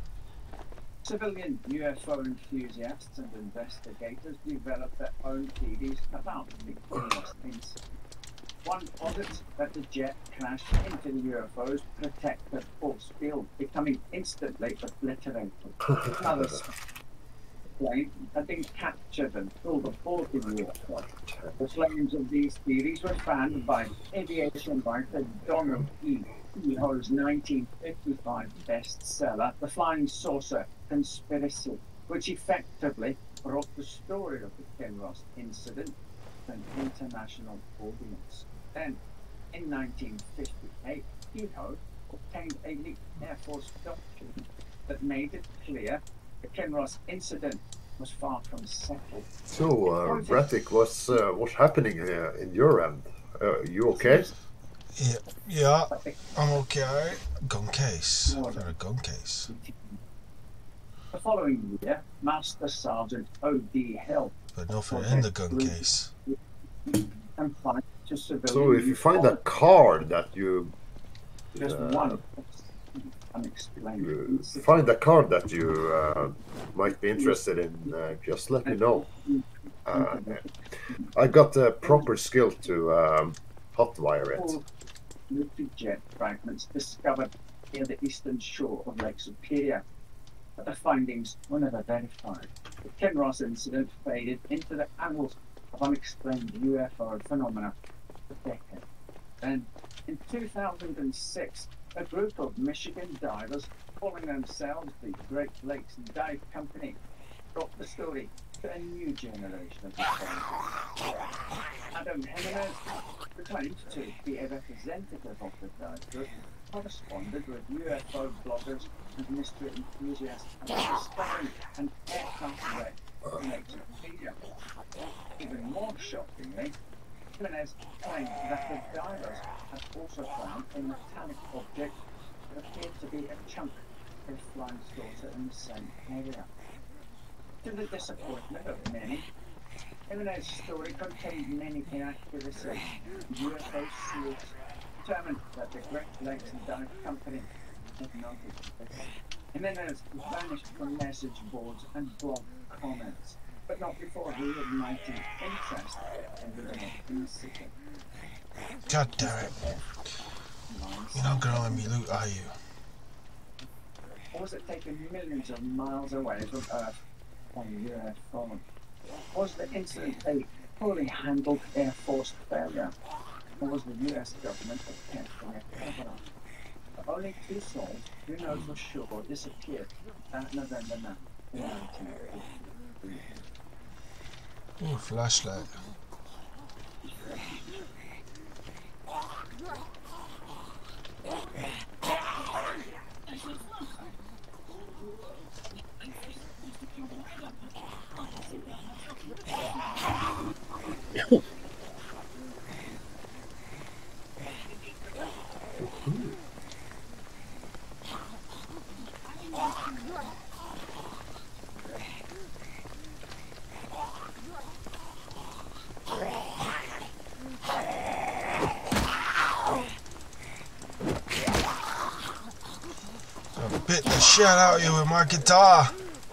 S6: Civilian UFO enthusiasts and investigators developed their own theories about the curious incident. One posits that the jet crashed into the UFO's protected force field, becoming instantly obliterated. Another plane had been captured and pulled aboard the UFO. The flames of these theories were fanned by aviation writer Donald E. Kehoe's 1955 bestseller, The Flying Saucer Conspiracy, which effectively brought the story of the Kinross incident to an international audience. Then, in 1958, Kehoe obtained a leaked Air Force document that made it clear the Kinross incident was far from settled.
S2: So, Bratic, what's happening here in your end? You okay?
S1: Yeah, I'm okay. Gun case. I've got a gun case.
S6: The following year, Master Sergeant O.D. Hill.
S1: But nothing in the gun case.
S6: And find to civilian.
S2: So, if you find a card that you
S6: one unexplained.
S2: find a card that you might be interested in, just let me know. I got the proper skill to hotwire it.
S6: Jet fragments discovered near the eastern shore of Lake Superior, but the findings were never verified. The Kinross incident faded into the annals of unexplained UFO phenomena for decades. Then, in 2006, a group of Michigan divers, calling themselves the Great Lakes Dive Company, brought the story to a new generation of divers. Adam Jimenez, who claimed to be a representative of the dive group, corresponded with UFO bloggers and mystery enthusiasts about discovering an aircraft wreck in Lake Superior. Even more shockingly, Jimenez claimed that the divers had also found a metallic object that appeared to be a chunk of a flying saucer in the same area. To the disappointment of many, Jimenez's story contained many inaccuracies. UFO sleuths determined that the Great Lakes Dive Company had noticed this. Jimenez vanished from message boards and blog comments, but not before reigniting interest in the incident.
S1: God damn it. You're not gonna let me loot, are you?
S6: Or was it taken millions of miles away from Earth on a UFO? Was the incident a poorly handled Air Force failure, or was the US government attempting a cover-up? Only 2 souls, who knows for sure, disappeared that November 9th in 1953.
S1: Ooh, flashlight. I bit the shit out of you with my guitar.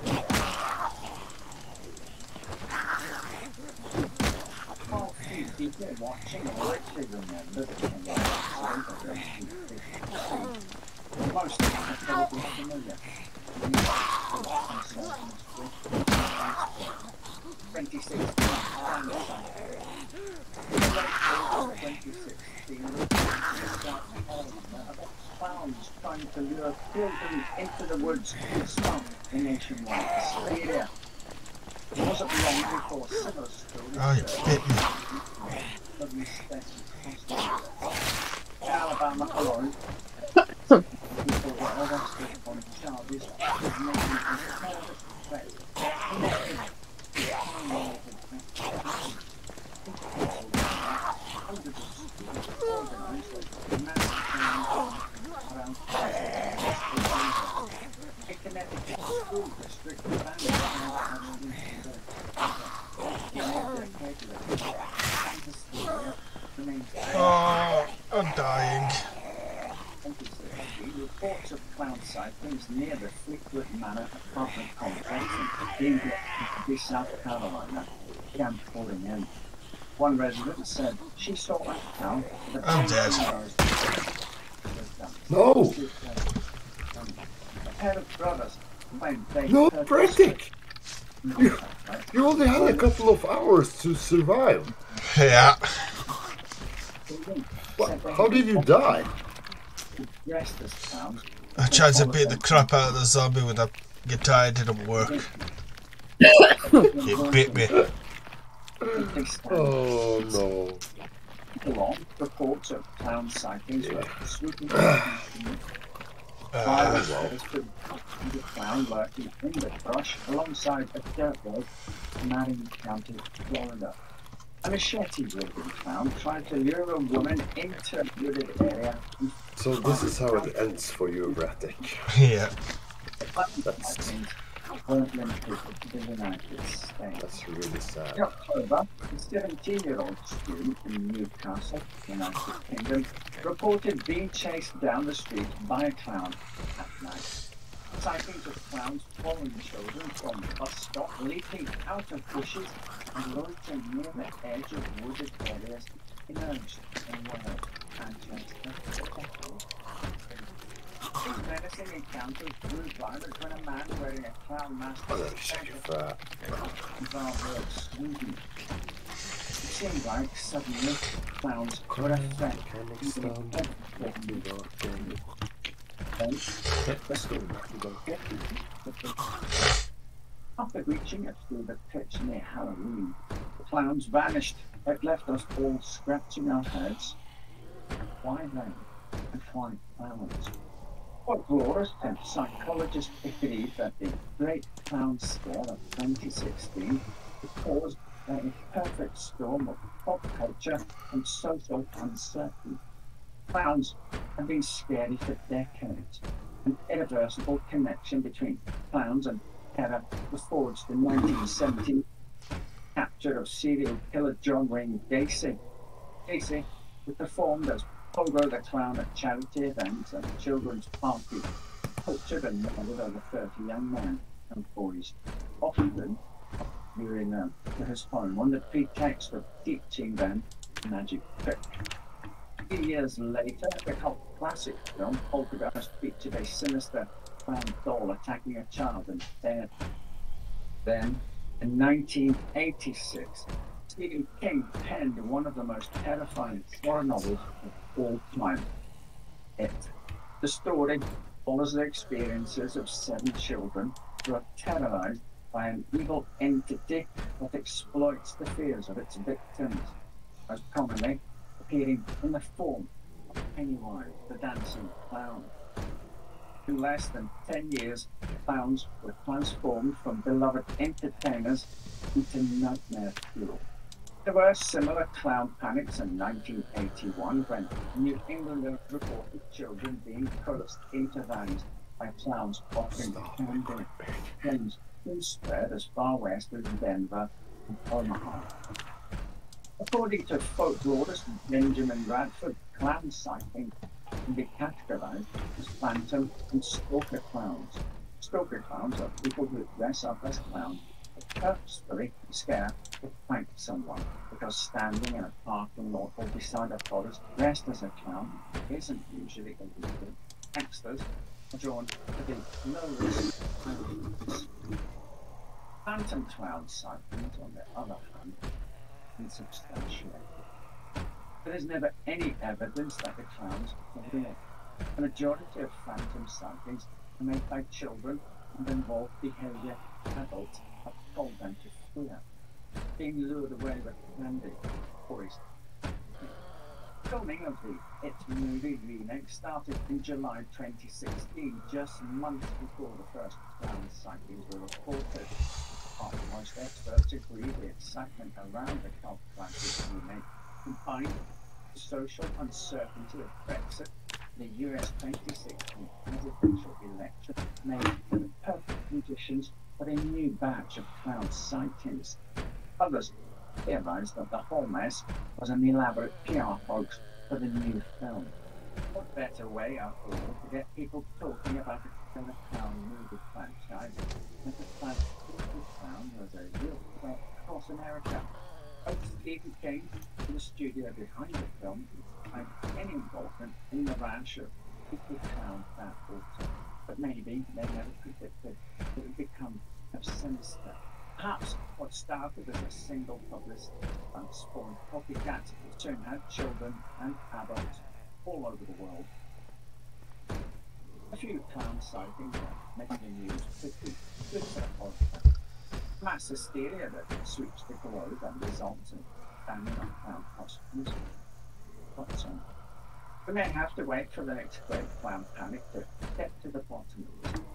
S6: Most of them are probably familiar. 2016. Clowns trying to lure children into the woods and swamp the nationwide. Stay there. It wasn't long before similar stories.
S1: Oh, you bit me.
S6: Alabama alone. People were arrested on charges of making a terrorist threat. Hundreds of students organized a massive around a Connecticut school district
S1: Oh, I'm dying.
S6: Reports of clown sightings near the Fleetwood Manor apartment complex in Greenville, South Carolina began pouring in. One resident said she saw a clown.
S1: I'm dead.
S2: No!
S6: A pair of brothers claimed they
S2: No,
S6: heard
S2: Braddock! You only had a couple of hours to survive.
S1: Yeah.
S2: What? How did you die?
S6: dressed as clowns.
S1: I tried to beat the crap out of the zombie with a guitar, it didn't work. It bit me.
S2: Oh no.
S6: Along reports of clown sightings were sweeping the clown lurking in the brush alongside a dirt road in Marion County, Florida. A machete-wielding clown tried to lure a woman into a wooded area.
S2: So this is how it ends for you, Braddock.
S1: Yeah.
S2: That's really sad.
S6: In October, a 17-year-old student in Newcastle, United Kingdom, reported being chased down the street by a clown at night. Sightings of clowns following children from a bus stop, leaping out of bushes and loitering near the edge of wooded areas emerged in Wales and Manchester. These menacing encounters grew violent when a man wearing a clown mask
S2: Oh, check it for that.
S6: It seemed like suddenly clowns were a threat. After reaching it through the pitch near Halloween, the clowns vanished. It left us all scratching our heads. Why then? And why clowns? What brought us to psychologists believe that the Great Clown Scare of 2016 was caused by a perfect storm of pop culture and social uncertainty. Clowns have been scary for decades. An irreversible connection between clowns and terror was forged in 1970. Capture of serial killer John Wayne Gacy. Gacy was performed as Pogo the Clown at charity events and children's parties, tortured and murdered over 30 young men and boys, often luring them to his home on the pretext of teaching them magic tricks. 2 years later, the cult classic film Poltergeist featured a sinister clown doll attacking a child and dead. Then, in 1986, Stephen King penned one of the most terrifying horror novels of all time. It. The story follows the experiences of 7 children who are terrorized by an evil entity that exploits the fears of its victims, most commonly appearing in the form of Pennywise, the dancing clown. In less than 10 years, clowns were transformed from beloved entertainers into nightmare fuel. There were similar clown panics in 1981 when New Englanders reported children being coaxed into vans by clowns offering candy. Flames soon spread as far west as Denver and Omaha. According to folklorist Benjamin Radford, clown sightings can be categorized as phantom and stalker clowns. Stalker clowns are people who dress up as clowns to purposefully scare or prank someone, because standing in a parking lot or beside a forest dressed as a clown isn't usually illegal. Pranksters are drawn to the low-risk clowns. Phantom clown sightings, on the other hand, insubstantiated. There is never any evidence that the clowns are real. The majority of phantom sightings are made by children and involve behavior adults have told them to fear. Being lured away with candy, poison. Filming of the It movie remake started in July 2016, just months before the first clown sightings were reported. Most experts agree the excitement around the cult classic remake, combined with the social uncertainty of Brexit, the US 2016 presidential election, made the perfect conditions for a new batch of clown sightings. Others theorized that the whole mess was an elaborate PR hoax for the new film. What better way, after all, to get people talking about a killer clown movie franchise than to plant the clown was a real threat across America? Both Stephen King and the studio behind the film had any involvement in the rash of people clown that autumn, but maybe they never predicted it would become sinister. Perhaps what started as a single publicity stunt spawned copycats that soon had children and adults all over the world. A few clown sightings are making the news quickly. Good for horror. Mass hysteria that sweeps the globe and results in banning of clown costumes. What's on? We may have to wait for the next great clown panic to get to the bottom of this.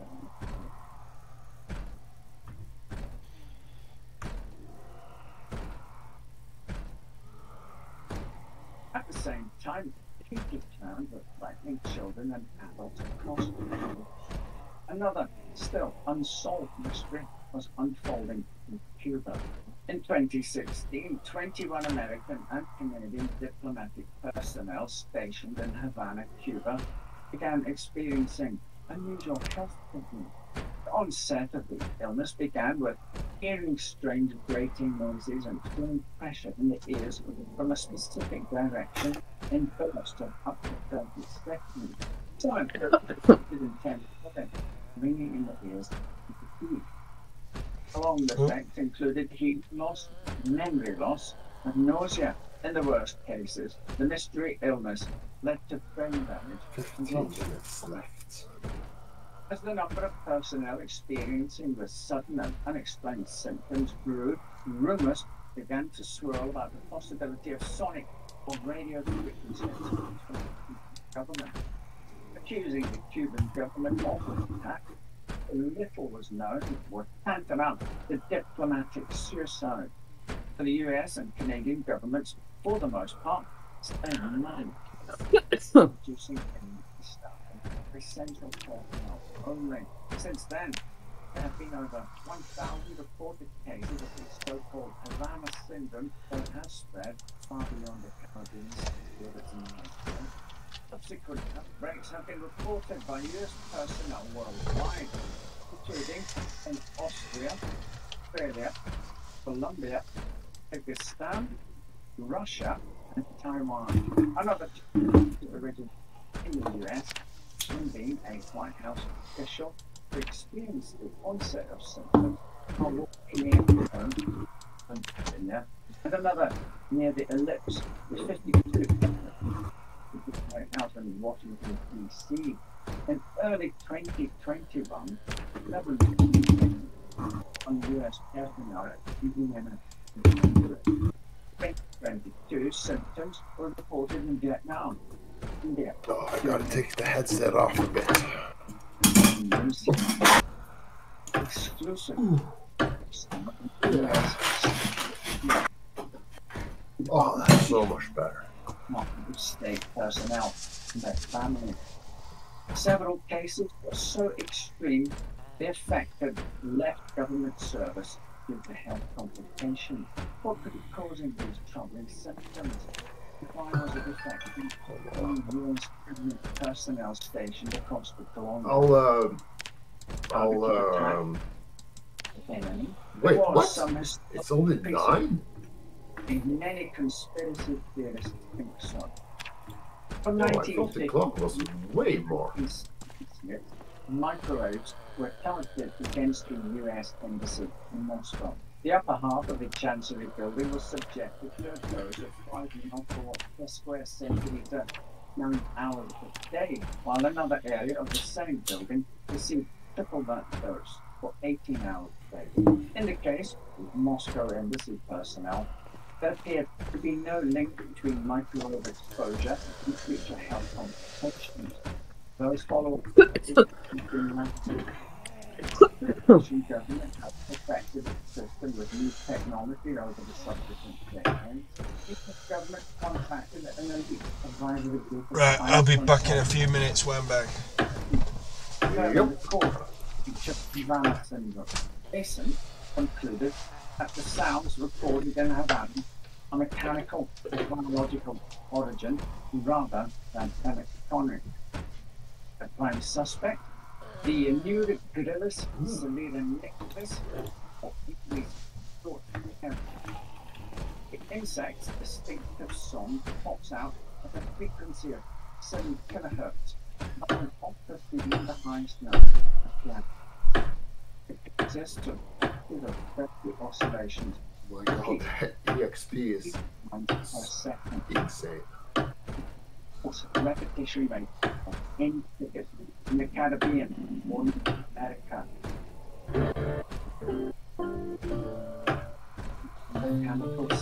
S6: At the same time, future clowns are frightening children and adults across the world. Another, still unsolved mystery was unfolding in Cuba. In 2016, 21 American and Canadian diplomatic personnel stationed in Havana, Cuba, began experiencing unusual health problems. The onset of the illness began with hearing strange grating noises and feeling pressure in the ears from a specific direction in bursts of up to 30 seconds. So interpreted in 10 seconds, ringing in the ears and fatigue. Along the effects included heat loss, memory loss, and nausea. In the worst cases, the mystery illness led to brain damage.
S2: 15 minutes left.
S6: As the number of personnel experiencing the sudden and unexplained symptoms grew, rumors began to swirl about the possibility of sonic or radio frequency attacks from the government. Accusing the Cuban government of the attack, little was known was tantamount to diplomatic suicide. For the US and Canadian governments, for the most part, spent money reducing staff and essential personnel only. Since then, there have been over 1,000 reported cases of the so-called Havana syndrome that has spread far beyond the Caribbean Sea. Subsequent outbreaks have been reported by US personnel worldwide, including in Austria, Australia, Colombia, Pakistan, Russia, and Taiwan. Another origin in the US, one being a White House official who experienced the onset of symptoms while walking in home and Virginia And another near the ellipse was 52 out in Washington, D.C. In early 2021, 11 on U.S. personnel Indiana. 2022 symptoms were reported in Vietnam. India.
S2: Oh, I gotta take the headset off a bit.
S6: Exclusive.
S2: Oh, that's so much better.
S6: State personnel and their family. Several cases were so extreme they affected left government service due to health complications. What could be causing these troubling symptoms? Why was it affecting U.S. government personnel stationed across the globe?
S2: Wait, what? It's only 9?
S6: Many conspiracy theorists think so. From
S2: I thought the clock was way more.
S6: Microwaves were targeted against the U.S. Embassy in Moscow. The upper half of the Chancery building was subjected to a dose of 5 microwatts per square centimetre 9 hours a day, while another area of the same building received triple that dose for 18 hours a day. In the case of Moscow Embassy personnel, there appeared to be no link between microwave exposure and future health complications. Those following the government have perfected the system with new technology over the subsequent decades. The government contacted an elite advisory group.
S1: Right, I'll be back in a few minutes, Wembag.
S6: Ivana syndrome. Mason concluded that the sounds recorded in Havana are mechanical or biological origin rather than electronic. The prime suspect, the Nudic gorillas, Selena Nicholas, or Italy's thought. The insect's distinctive song pops out at a frequency of 7 kilohertz, up an octave beyond the highest note of piano. It consists of oscillations.
S2: My God, EXP is insane.
S6: Also, repetition rate of any ticket in the Caribbean or America. Mechanicals.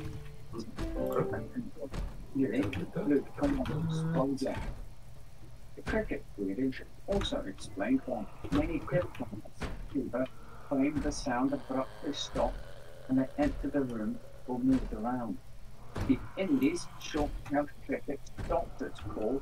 S6: The cricket theory also explained why many diplomats in Cuba claimed the sound abruptly stopped when they entered the room or moved around. The Indies short-held cricket stopped its call.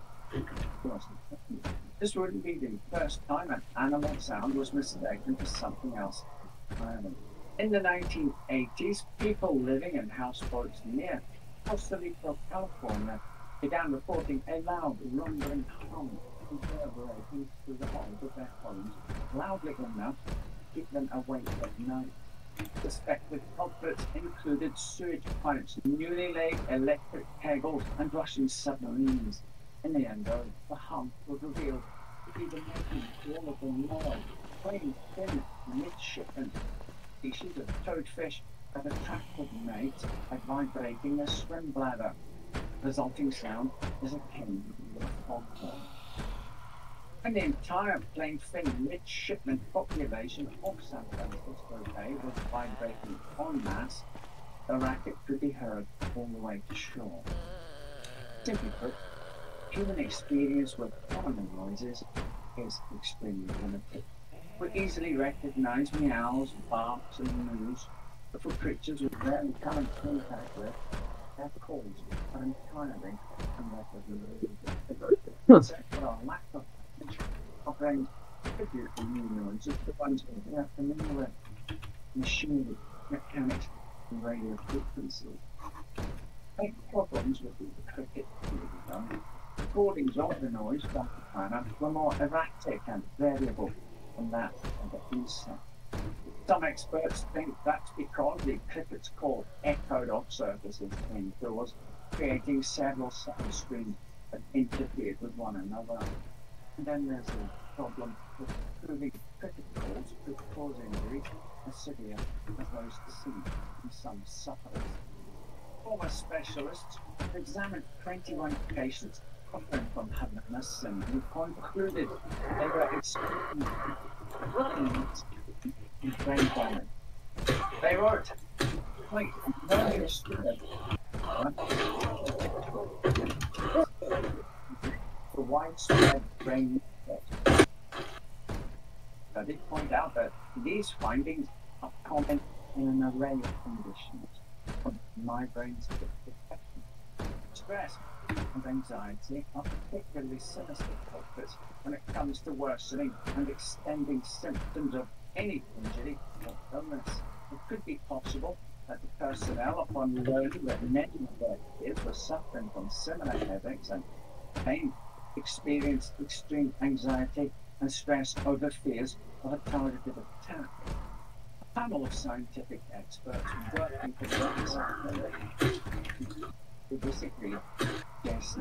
S6: This wouldn't be the first time an animal sound was mistaken for something else. In the 1980s, people living in houseboats near Costa Rica, California, began reporting a loud, rumbling hum reverberating through the halls of their homes, loudly enough to keep them awake at night. Suspected culprits included sewage pipes, newly laid electric cables, and Russian submarines. In the end, though, the hum was revealed to be the making all of the noise, plain thin midshipmen, species of toadfish that attracted mates by vibrating their swim bladder. The resulting sound is akin to a foghorn. When the entire plain fin midshipman population of San Francisco Bay was vibrating en masse, the racket could be heard all the way to shore. Simply put, human experience with animal noises is extremely limited. We easily recognize meows, barks, and moos, but for creatures with rarely come in contact with, their calls are entirely unrecognizable. Except for our lack of our brains attribute the new noises to ones we are familiar with: machinery, mechanics, and radio frequencies. Make problems with the cricket theory. Recordings of the noise from the planet were more erratic and variable than that of the insect. Some experts think that's because the crickets called echoed off surfaces indoors, creating several sound streams that interfered with one another. And then there's a problem with proving cricket calls could cause injury as severe as those seen in some sufferers. Former specialists examined 21 patients suffering from Havana syndrome concluded they were experiencing brain damage. They wrote, like, no history for widespread brain damage. They point out that these findings are common in an array of conditions, from migraines to depression. Stress and anxiety are particularly sinister culprits when it comes to worsening and extending symptoms of any injury or illness. It could be possible that the personnel, upon learning that many of their kids were suffering from similar headaches and pain, experienced extreme anxiety and stress over fears of a targeted attack. A panel of scientific experts working for the who disagreed. Yes.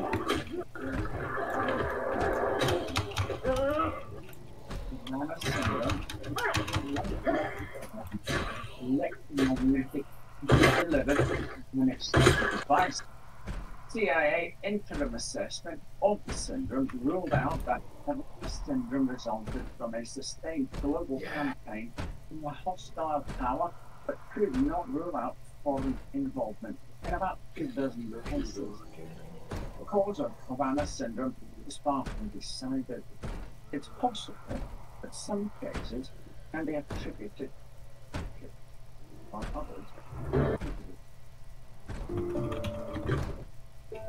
S6: Electromagnetic delivered when it's device. CIA interim assessment of the syndrome ruled out that the syndrome resulted from a sustained global campaign from a hostile power, but could not rule out foreign involvement in about 24 cases. The cause of Havana syndrome is far from decided. It's possible that some cases can be attributed by others. A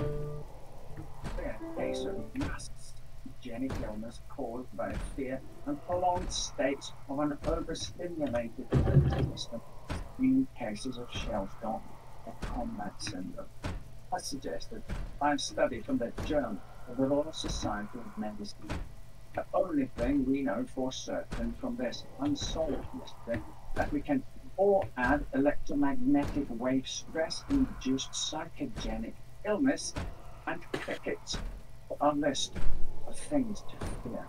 S6: case of mass genic illness caused by fear and prolonged states of an overstimulated nervous system in cases of shell shock or combat syndrome. As suggested by a study from the Journal of the Royal Society of Medicine. The only thing we know for certain from this unsolved mystery that we can all add electromagnetic wave stress-induced psychogenic illness and crickets to our list of things to fear.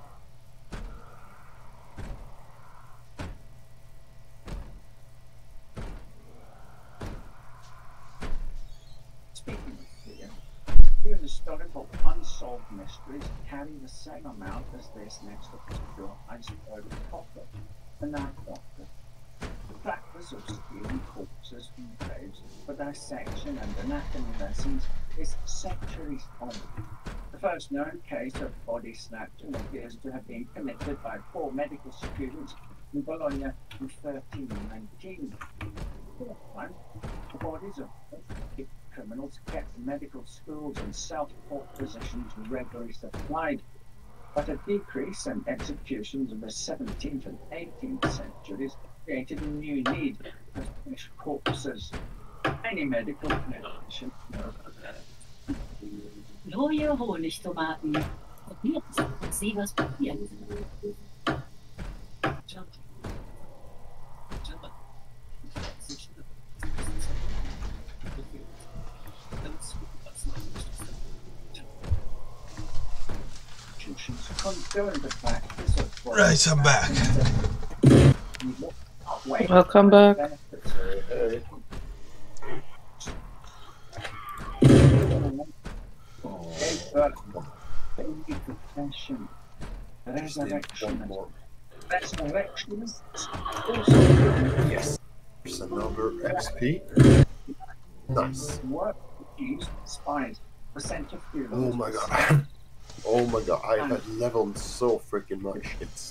S6: Speaking of fear, few historical unsolved mysteries carry the same amount as this next obscure iceberg topic, the Night Doctor. The practice of stealing corpses from graves for dissection and anatomy lessons is centuries old. The first known case of body snatching appears to have been committed by 4 medical students in Bologna in 1319. The bodies of criminals kept medical schools and self-taught physicians regularly supplied, but a decrease in executions of the 17th and 18th centuries created a new need for finished corpses. Any medical medication.
S11: Neue Honigtomaten. Probiert es und sieh, was passiert.
S1: Right, I'm back.
S3: Welcome back.
S2: Yes. There's another XP. Nice. Oh my god. Oh my god, I had leveled so freaking much. It's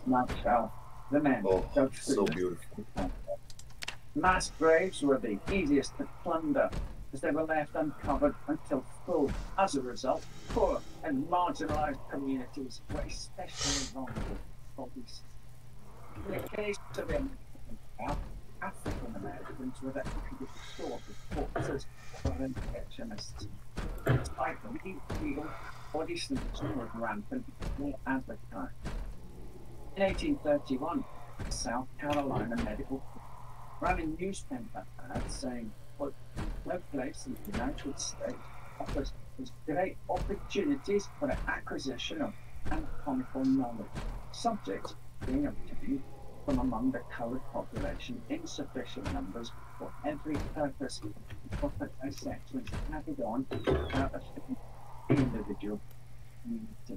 S2: so beautiful.
S6: Mass graves were the easiest to plunder, as they were left uncovered until full. As a result, poor and marginalized communities were especially vulnerable to bodies. In the case of African Americans were the sort of corpses for infectionists. Despite the field, body snatching was rampant all at the time. In 1831, South Carolina medical ran a newspaper ad saying, quote, "No place in the United States offers as great opportunities for the acquisition of anatomical knowledge, subjects being obtained from among the colored population in sufficient numbers for every purpose, proper assessment added on a individual community.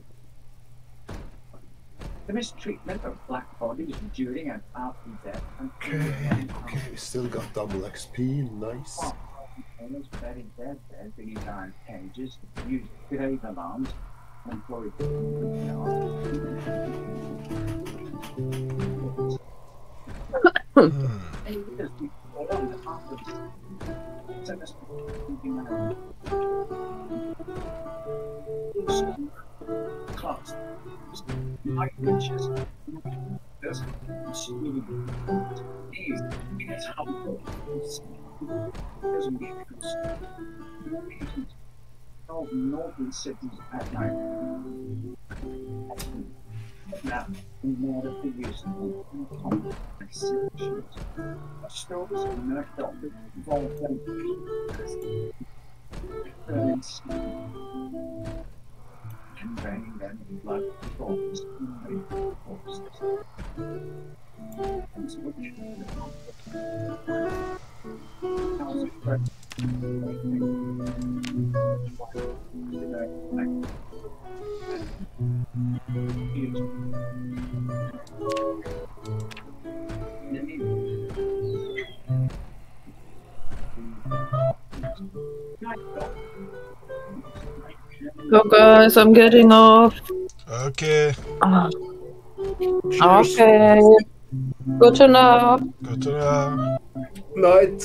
S6: The mistreatment of black bodies during and after death.
S2: Okay, we still got double XP, nice.
S6: Owners buried their dead beneath iron cages, used grave alarms, employed class. I just these is how of northern cities at night. Now, more of the use of situations. Stores and nurse doctors involved them. Conveying them in blood forms in the corpses. And switch
S3: So guys, I'm getting off.
S1: Okay.
S3: Okay. Good to know.
S1: Good to know.
S2: Night.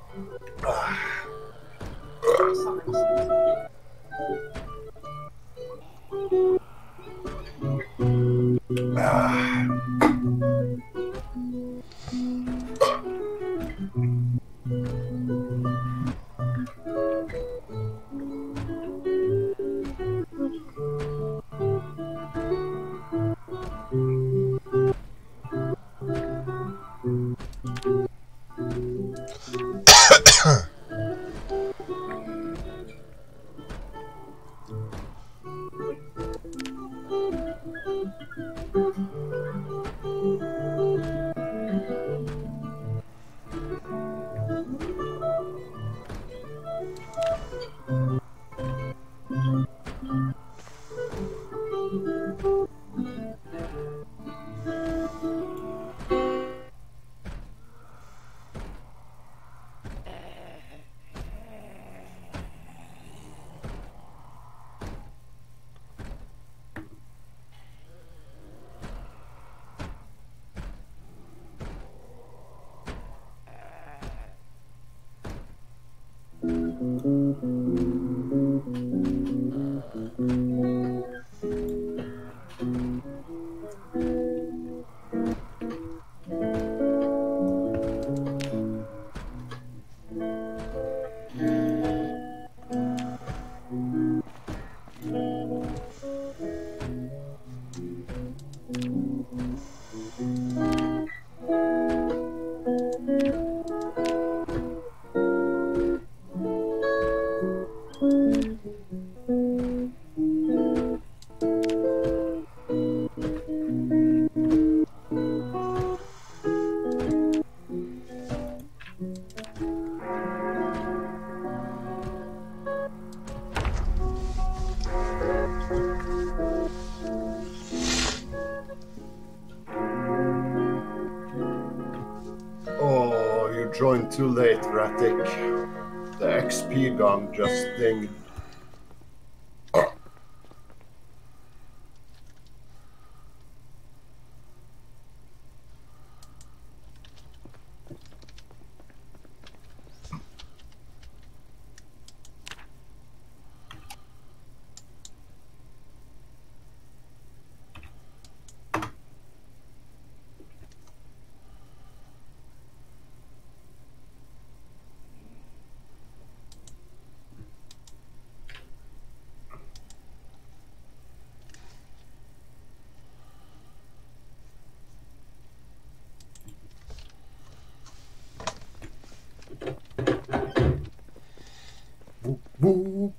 S2: Oh, you joined too late, Ratic. The XP gun just dinged. Whoop.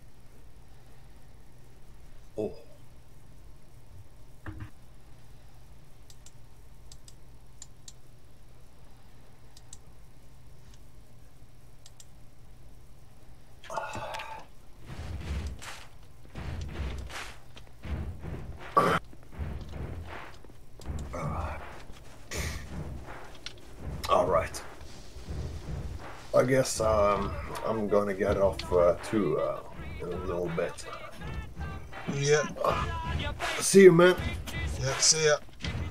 S2: Oh. I guess I'm gonna get off too in a little bit.
S1: Yeah.
S2: See you, man.
S1: Yeah, see ya.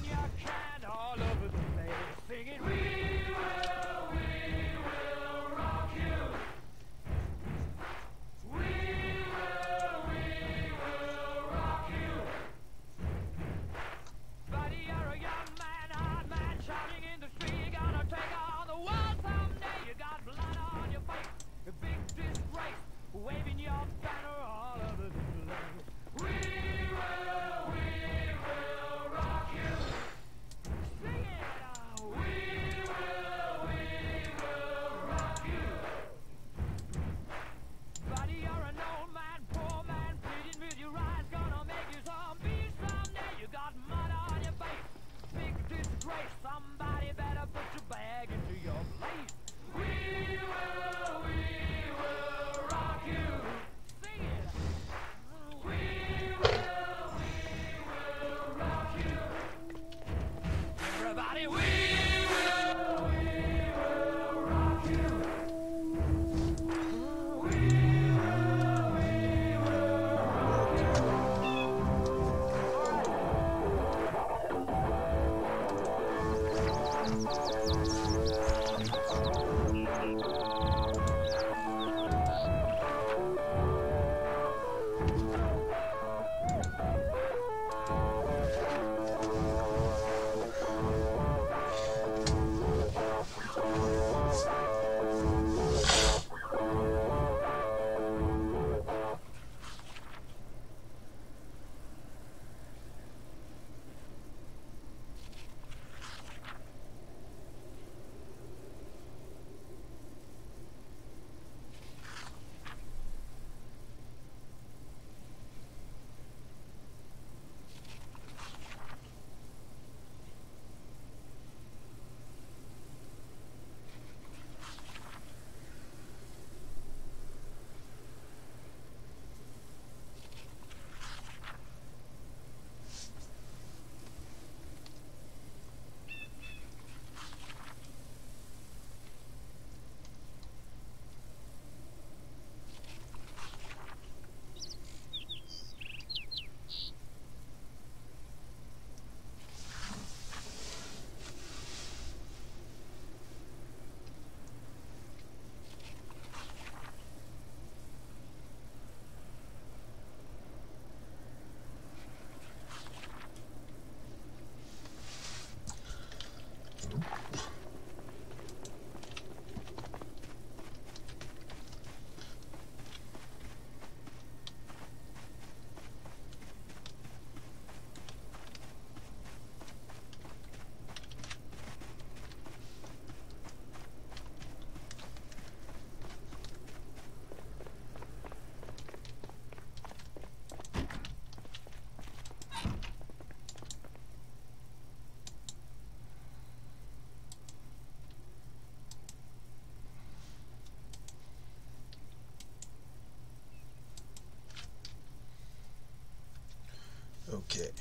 S1: Okay,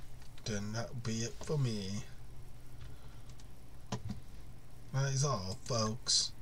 S1: then that'll be it for me. That is all, folks.